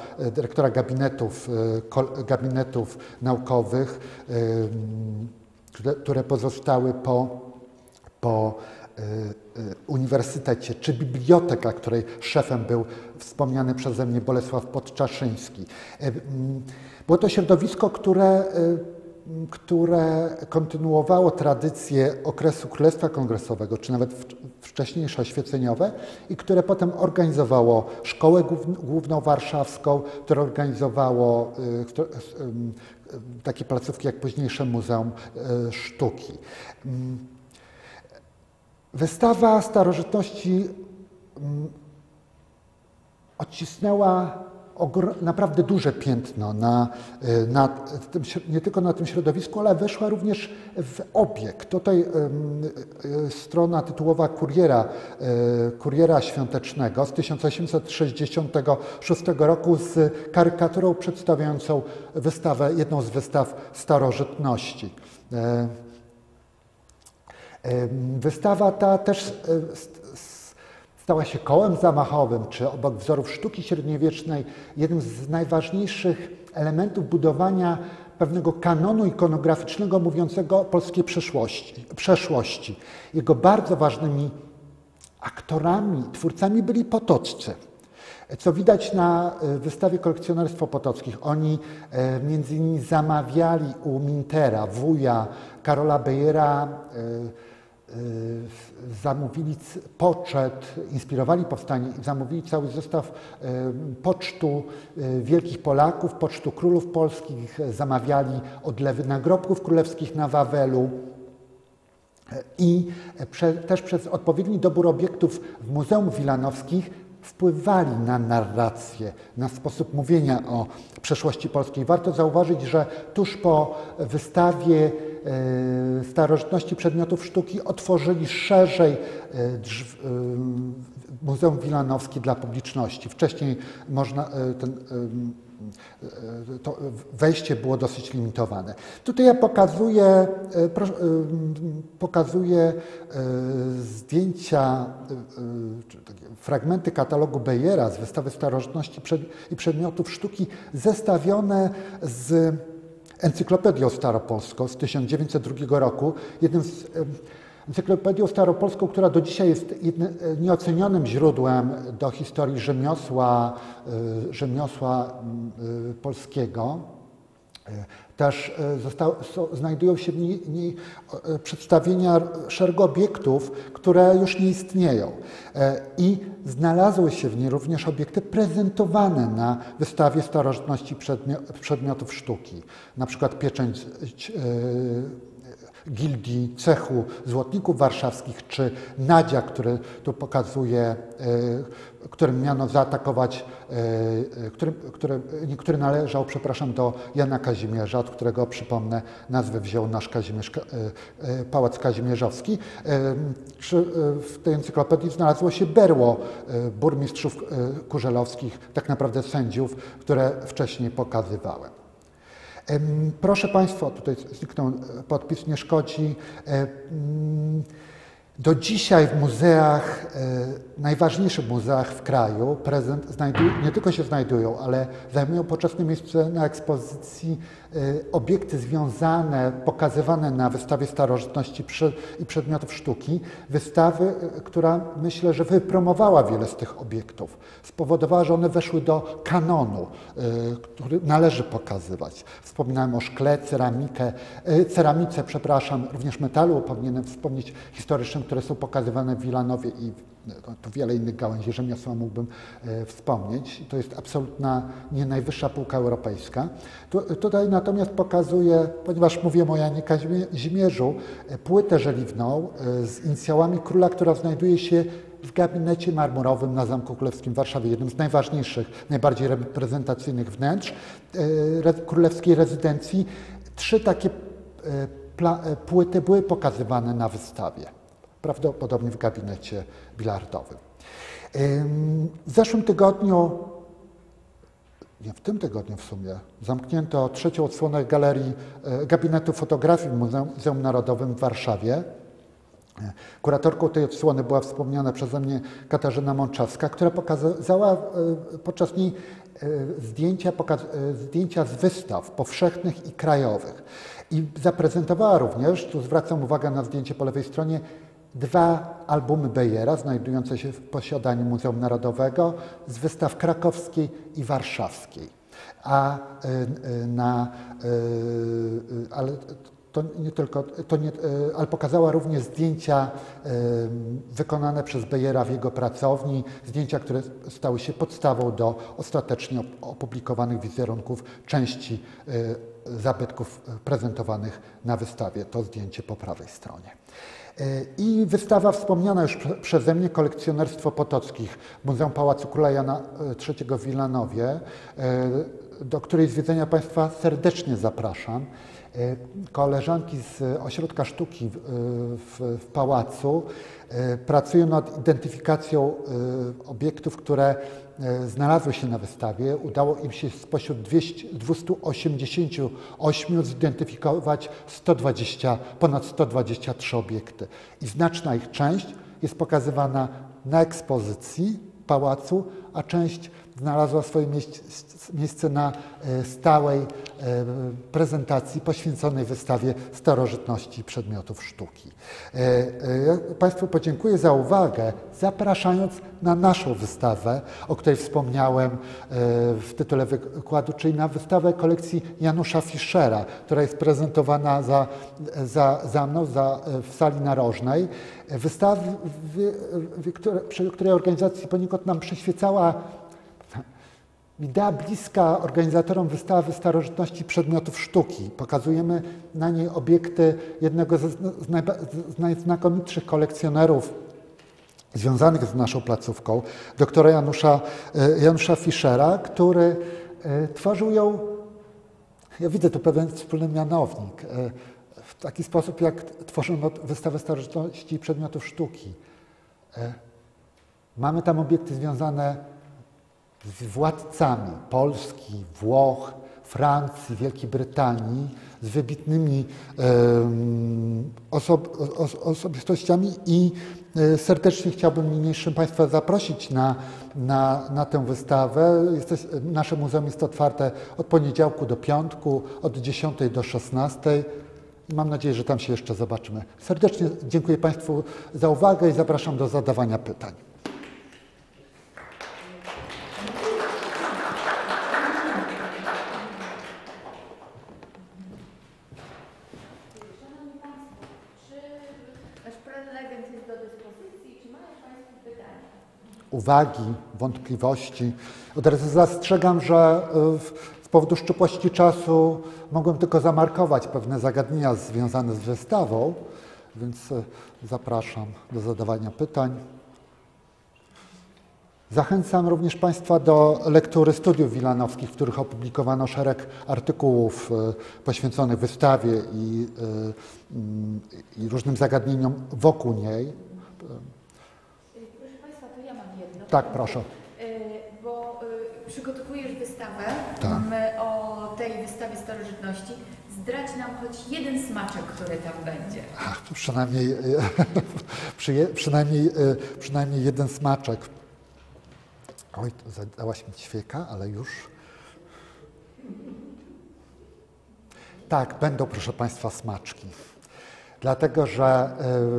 dyrektora gabinetów naukowych, które pozostały po uniwersytecie, czy biblioteka, której szefem był wspomniany przeze mnie Bolesław Podczaszyński. Było to środowisko, które kontynuowało tradycję okresu Królestwa Kongresowego, czy nawet wcześniejsze oświeceniowe, i które potem organizowało Szkołę Główną Warszawską, które organizowało takie placówki jak późniejsze Muzeum Sztuki. Wystawa starożytności odcisnęła naprawdę duże piętno nie tylko na tym środowisku, ale weszła również w obieg. Tutaj strona tytułowa Kuriera Świątecznego z 1866 roku z karykaturą przedstawiającą jedną z wystaw starożytności. Wystawa ta też stała się kołem zamachowym, czy obok wzorów sztuki średniowiecznej, jednym z najważniejszych elementów budowania pewnego kanonu ikonograficznego mówiącego o polskiej przeszłości. Jego bardzo ważnymi aktorami, twórcami byli potoccy. Co widać na wystawie Kolekcjonerstwo Potockich. Oni między innymi zamawiali u Mintera, wuja Karola Bejera, zamówili poczet, inspirowali powstanie i zamówili cały zestaw pocztu wielkich Polaków, pocztu królów polskich, zamawiali odlewy nagrobków królewskich na Wawelu i też przez odpowiedni dobór obiektów w Muzeum Wilanowskich wpływali na narrację, na sposób mówienia o przeszłości polskiej. Warto zauważyć, że tuż po wystawie starożytności przedmiotów sztuki otworzyli szerzej Muzeum Wilanowskie dla publiczności. Wcześniej to wejście było dosyć limitowane. Tutaj ja pokazuję zdjęcia, czy takie fragmenty katalogu Bejera z wystawy starożytności i przedmiotów sztuki zestawione z Encyklopedią Staropolską z 1902 roku. Encyklopedią Staropolską, która do dzisiaj jest nieocenionym źródłem do historii rzemiosła polskiego. Też znajdują się w niej przedstawienia szeregu obiektów, które już nie istnieją. I znalazły się w niej również obiekty prezentowane na wystawie starożytności przedmiotów sztuki. Na przykład pieczęć Gildii Cechu Złotników Warszawskich, czy Nadzia, który tu pokazuje, którym miano zaatakować, który należał, do Jana Kazimierza, od którego, przypomnę, nazwę wziął nasz Pałac Kazimierzowski. W tej encyklopedii znalazło się berło burmistrzów kurzelowskich, tak naprawdę sędziów, które wcześniej pokazywałem. Proszę Państwa, tutaj zniknął podpis, nie szkodzi. Do dzisiaj w muzeach, najważniejszych muzeach w kraju nie tylko się znajdują, ale zajmują poczesne miejsce na ekspozycji obiekty związane, pokazywane na wystawie starożytności i przedmiotów sztuki. Wystawy, która myślę, że wypromowała wiele z tych obiektów. Spowodowała, że one weszły do kanonu, który należy pokazywać. Wspominałem o szkle, ceramice, również metalu, powinienem wspomnieć historycznym, które są pokazywane w Wilanowie i tu wiele innych gałęzi rzemiosła mógłbym wspomnieć. To jest absolutna, nie najwyższa półka europejska. Tutaj natomiast pokazuję, ponieważ mówiłem o Janie Kazimierzu, płytę żeliwną z inicjałami króla, która znajduje się w gabinecie marmurowym na Zamku Królewskim w Warszawie, jednym z najważniejszych, najbardziej reprezentacyjnych wnętrz królewskiej rezydencji. 3 takie płyty były pokazywane na wystawie, prawdopodobnie w gabinecie bilardowym. W zeszłym tygodniu, nie w tym tygodniu w sumie, zamknięto 3. odsłonę galerii gabinetu fotografii w Muzeum Narodowym w Warszawie. Kuratorką tej odsłony była wspomniana przeze mnie Katarzyna Mączewska, która pokazała podczas niej zdjęcia z wystaw powszechnych i krajowych. I zaprezentowała również, tu zwracam uwagę na zdjęcie po lewej stronie, 2 albumy Bejera znajdujące się w posiadaniu Muzeum Narodowego z wystaw krakowskiej i warszawskiej. Ale pokazała również zdjęcia wykonane przez Bejera w jego pracowni, zdjęcia, które stały się podstawą do ostatecznie opublikowanych wizerunków części zabytków prezentowanych na wystawie. To zdjęcie po prawej stronie. I wystawa wspomniana już przeze mnie, Kolekcjonerstwo Potockich, Muzeum Pałacu Króla Jana III w Wilanowie, do której zwiedzenia Państwa serdecznie zapraszam. Koleżanki z Ośrodka Sztuki w Pałacu pracują nad identyfikacją obiektów, które znalazły się na wystawie. Udało im się spośród 288 zidentyfikować ponad 123 obiekty. I znaczna ich część jest pokazywana na ekspozycji Pałacu, a część znalazła swoje miejsce na stałej prezentacji poświęconej wystawie starożytności i przedmiotów sztuki. Ja Państwu podziękuję za uwagę, zapraszając na naszą wystawę, o której wspomniałem w tytule wykładu, czyli na wystawę kolekcji Janusza Fischera, która jest prezentowana za mną w sali narożnej. Wystawa, przy której organizacji poniekąd nam przyświecała idea bliska organizatorom wystawy starożytności przedmiotów sztuki. Pokazujemy na niej obiekty jednego z najznakomitszych kolekcjonerów związanych z naszą placówką, doktora Janusza Fischera, który tworzył ją, ja widzę tu pewien wspólny mianownik, w taki sposób, jak tworzono wystawę starożytności i przedmiotów sztuki. Mamy tam obiekty związane z władcami Polski, Włoch, Francji, Wielkiej Brytanii, z wybitnymi osobistościami i serdecznie chciałbym niniejszym Państwa zaprosić na tę wystawę. Nasze muzeum jest otwarte od poniedziałku do piątku, od 10 do 16. Mam nadzieję, że tam się jeszcze zobaczymy. Serdecznie dziękuję Państwu za uwagę i zapraszam do zadawania pytań. Uwagi, wątpliwości. Od razu zastrzegam, że z powodu szczupłości czasu mogłem tylko zamarkować pewne zagadnienia związane z wystawą, więc zapraszam do zadawania pytań. Zachęcam również Państwa do lektury studiów wilanowskich, w których opublikowano szereg artykułów poświęconych wystawie i różnym zagadnieniom wokół niej. Tak, proszę. Bo przygotowujesz wystawę Tak. o tej wystawie starożytności. Zdradź nam choć jeden smaczek, który tam będzie. Ach, to przynajmniej jeden smaczek. Oj, dałaś mi ćwieka, ale już. Tak, będą, proszę Państwa, smaczki. Dlatego, że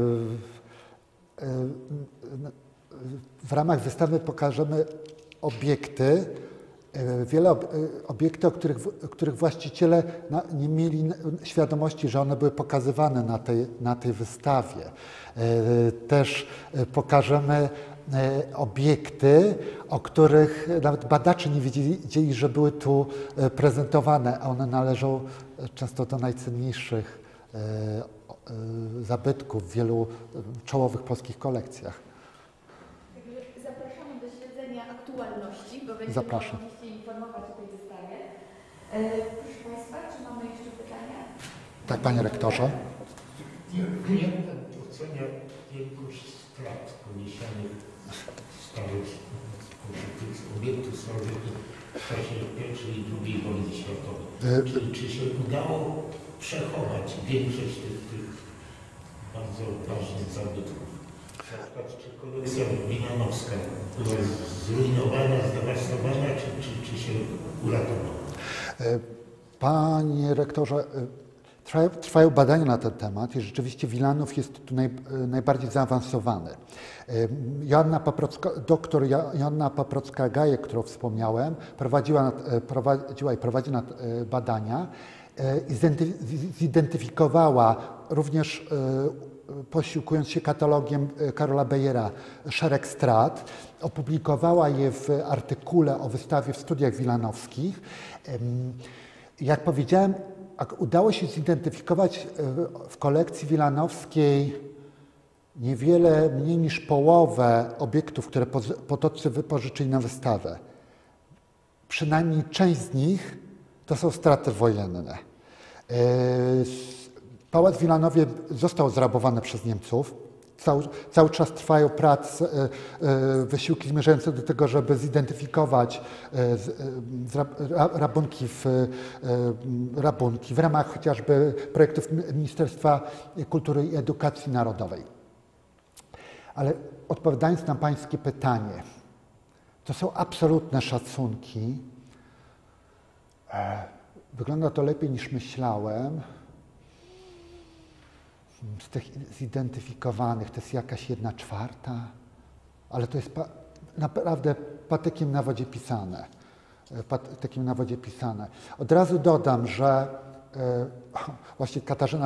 w ramach wystawy pokażemy obiekty, wiele obiekty, o których właściciele nie mieli świadomości, że one były pokazywane na tej wystawie. Też pokażemy obiekty, o których nawet badacze nie wiedzieli, że były tu prezentowane, a one należą często do najcenniejszych zabytków w wielu czołowych polskich kolekcjach. Zapraszamy do śledzenia aktualności, bo będziemy oczywiście informować o tej wystawie. Proszę Państwa, czy mamy jeszcze pytania? Tak, Panie Rektorze. Jak Pan ocenia wielkość strat poniesionych obiektów starożytnych w czasie I i II wojny światowej? Czy się udało przechować większość tych bardzo ważnych zabytków. Na przykład czy kolekcja wilanowska była zrujnowana, zdewastowana, czy się uratowała? Panie rektorze, trwają badania na ten temat i rzeczywiście Wilanów jest tu najbardziej zaawansowany. Doktor Joanna Paprocka-Gajek, którą wspomniałem, prowadzi badania i zidentyfikowała również, posiłkując się katalogiem Karola Bejera, szereg strat. Opublikowała je w artykule o wystawie w studiach wilanowskich. Jak powiedziałem, udało się zidentyfikować w kolekcji wilanowskiej niewiele mniej niż połowę obiektów, które potoccy wypożyczyli na wystawę. Przynajmniej część z nich to są straty wojenne. Pałac w Wilanowie został zrabowany przez Niemców. Cały czas trwają prace, wysiłki zmierzające do tego, żeby zidentyfikować rabunki w ramach chociażby projektów Ministerstwa Kultury i Edukacji Narodowej. Ale odpowiadając na pańskie pytanie, to są absolutne szacunki. Wygląda to lepiej niż myślałem. Z tych zidentyfikowanych to jest jakaś 1/4, ale to jest naprawdę patykiem na wodzie pisane. Patykiem na wodzie pisane. Od razu dodam, że właśnie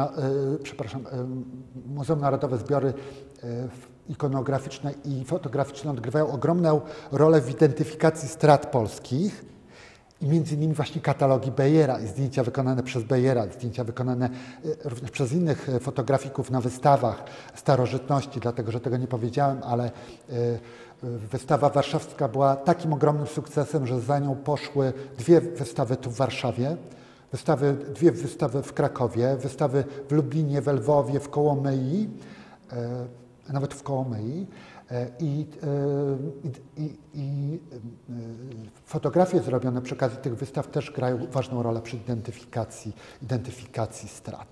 Muzeum Narodowe Zbiory ikonograficzne i fotograficzne odgrywają ogromną rolę w identyfikacji strat polskich. I między innymi właśnie katalogi Bejera i zdjęcia wykonane przez Bejera, zdjęcia wykonane również przez innych fotografików na wystawach starożytności, dlatego że tego nie powiedziałem, ale wystawa warszawska była takim ogromnym sukcesem, że za nią poszły 2 wystawy tu w Warszawie, 2 wystawy w Krakowie, wystawy w Lublinie, w Lwowie, w Kołomyi, nawet w Kołomyi. I fotografie zrobione przy okazji tych wystaw też grają ważną rolę przy identyfikacji strat.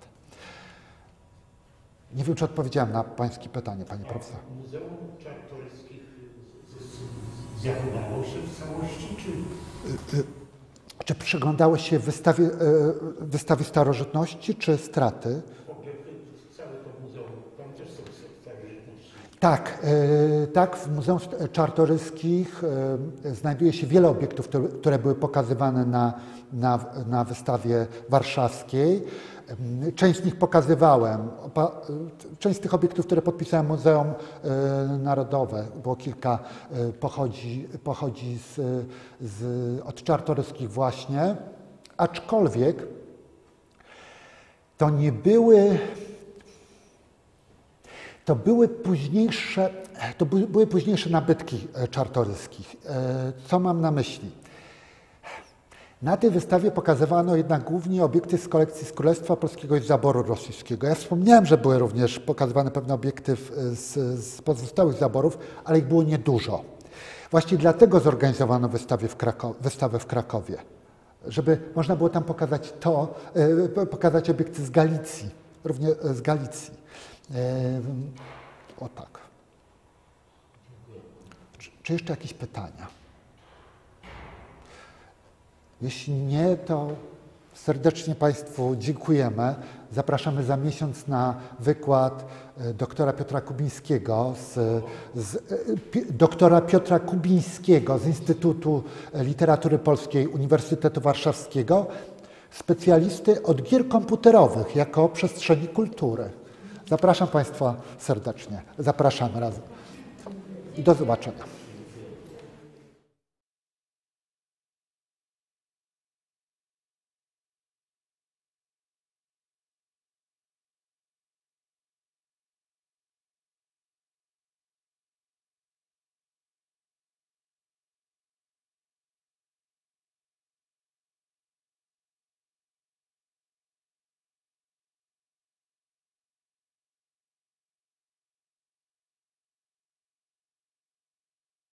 Nie wiem, czy odpowiedziałem na pańskie pytanie, panie profesor. Muzeum Czartoryskich zachowało się w całości, Czy przyglądało się wystawie starożytności, czy straty? Całe to muzeum, tam też są starożytności. Tak, w Muzeum Czartoryskich znajduje się wiele obiektów, które były pokazywane na wystawie warszawskiej. Część z nich pokazywałem. Część z tych obiektów, które podpisałem Muzeum Narodowe, było kilka, pochodzi od Czartoryskich właśnie, aczkolwiek to nie były... To były późniejsze nabytki Czartoryskich. Co mam na myśli? Na tej wystawie pokazywano jednak głównie obiekty z kolekcji z Królestwa Polskiego i z zaboru rosyjskiego. Ja wspomniałem, że były również pokazywane pewne obiekty z pozostałych zaborów, ale ich było niedużo. Właśnie dlatego zorganizowano wystawę w Krakowie, żeby można było tam pokazać obiekty z Galicji, również z Galicji. O tak. Czy jeszcze jakieś pytania? Jeśli nie, to serdecznie Państwu dziękujemy. Zapraszamy za miesiąc na wykład doktora Piotra Kubińskiego z Instytutu Literatury Polskiej Uniwersytetu Warszawskiego, specjalisty od gier komputerowych jako przestrzeni kultury. Zapraszam Państwa serdecznie. Zapraszamy razem. I do zobaczenia.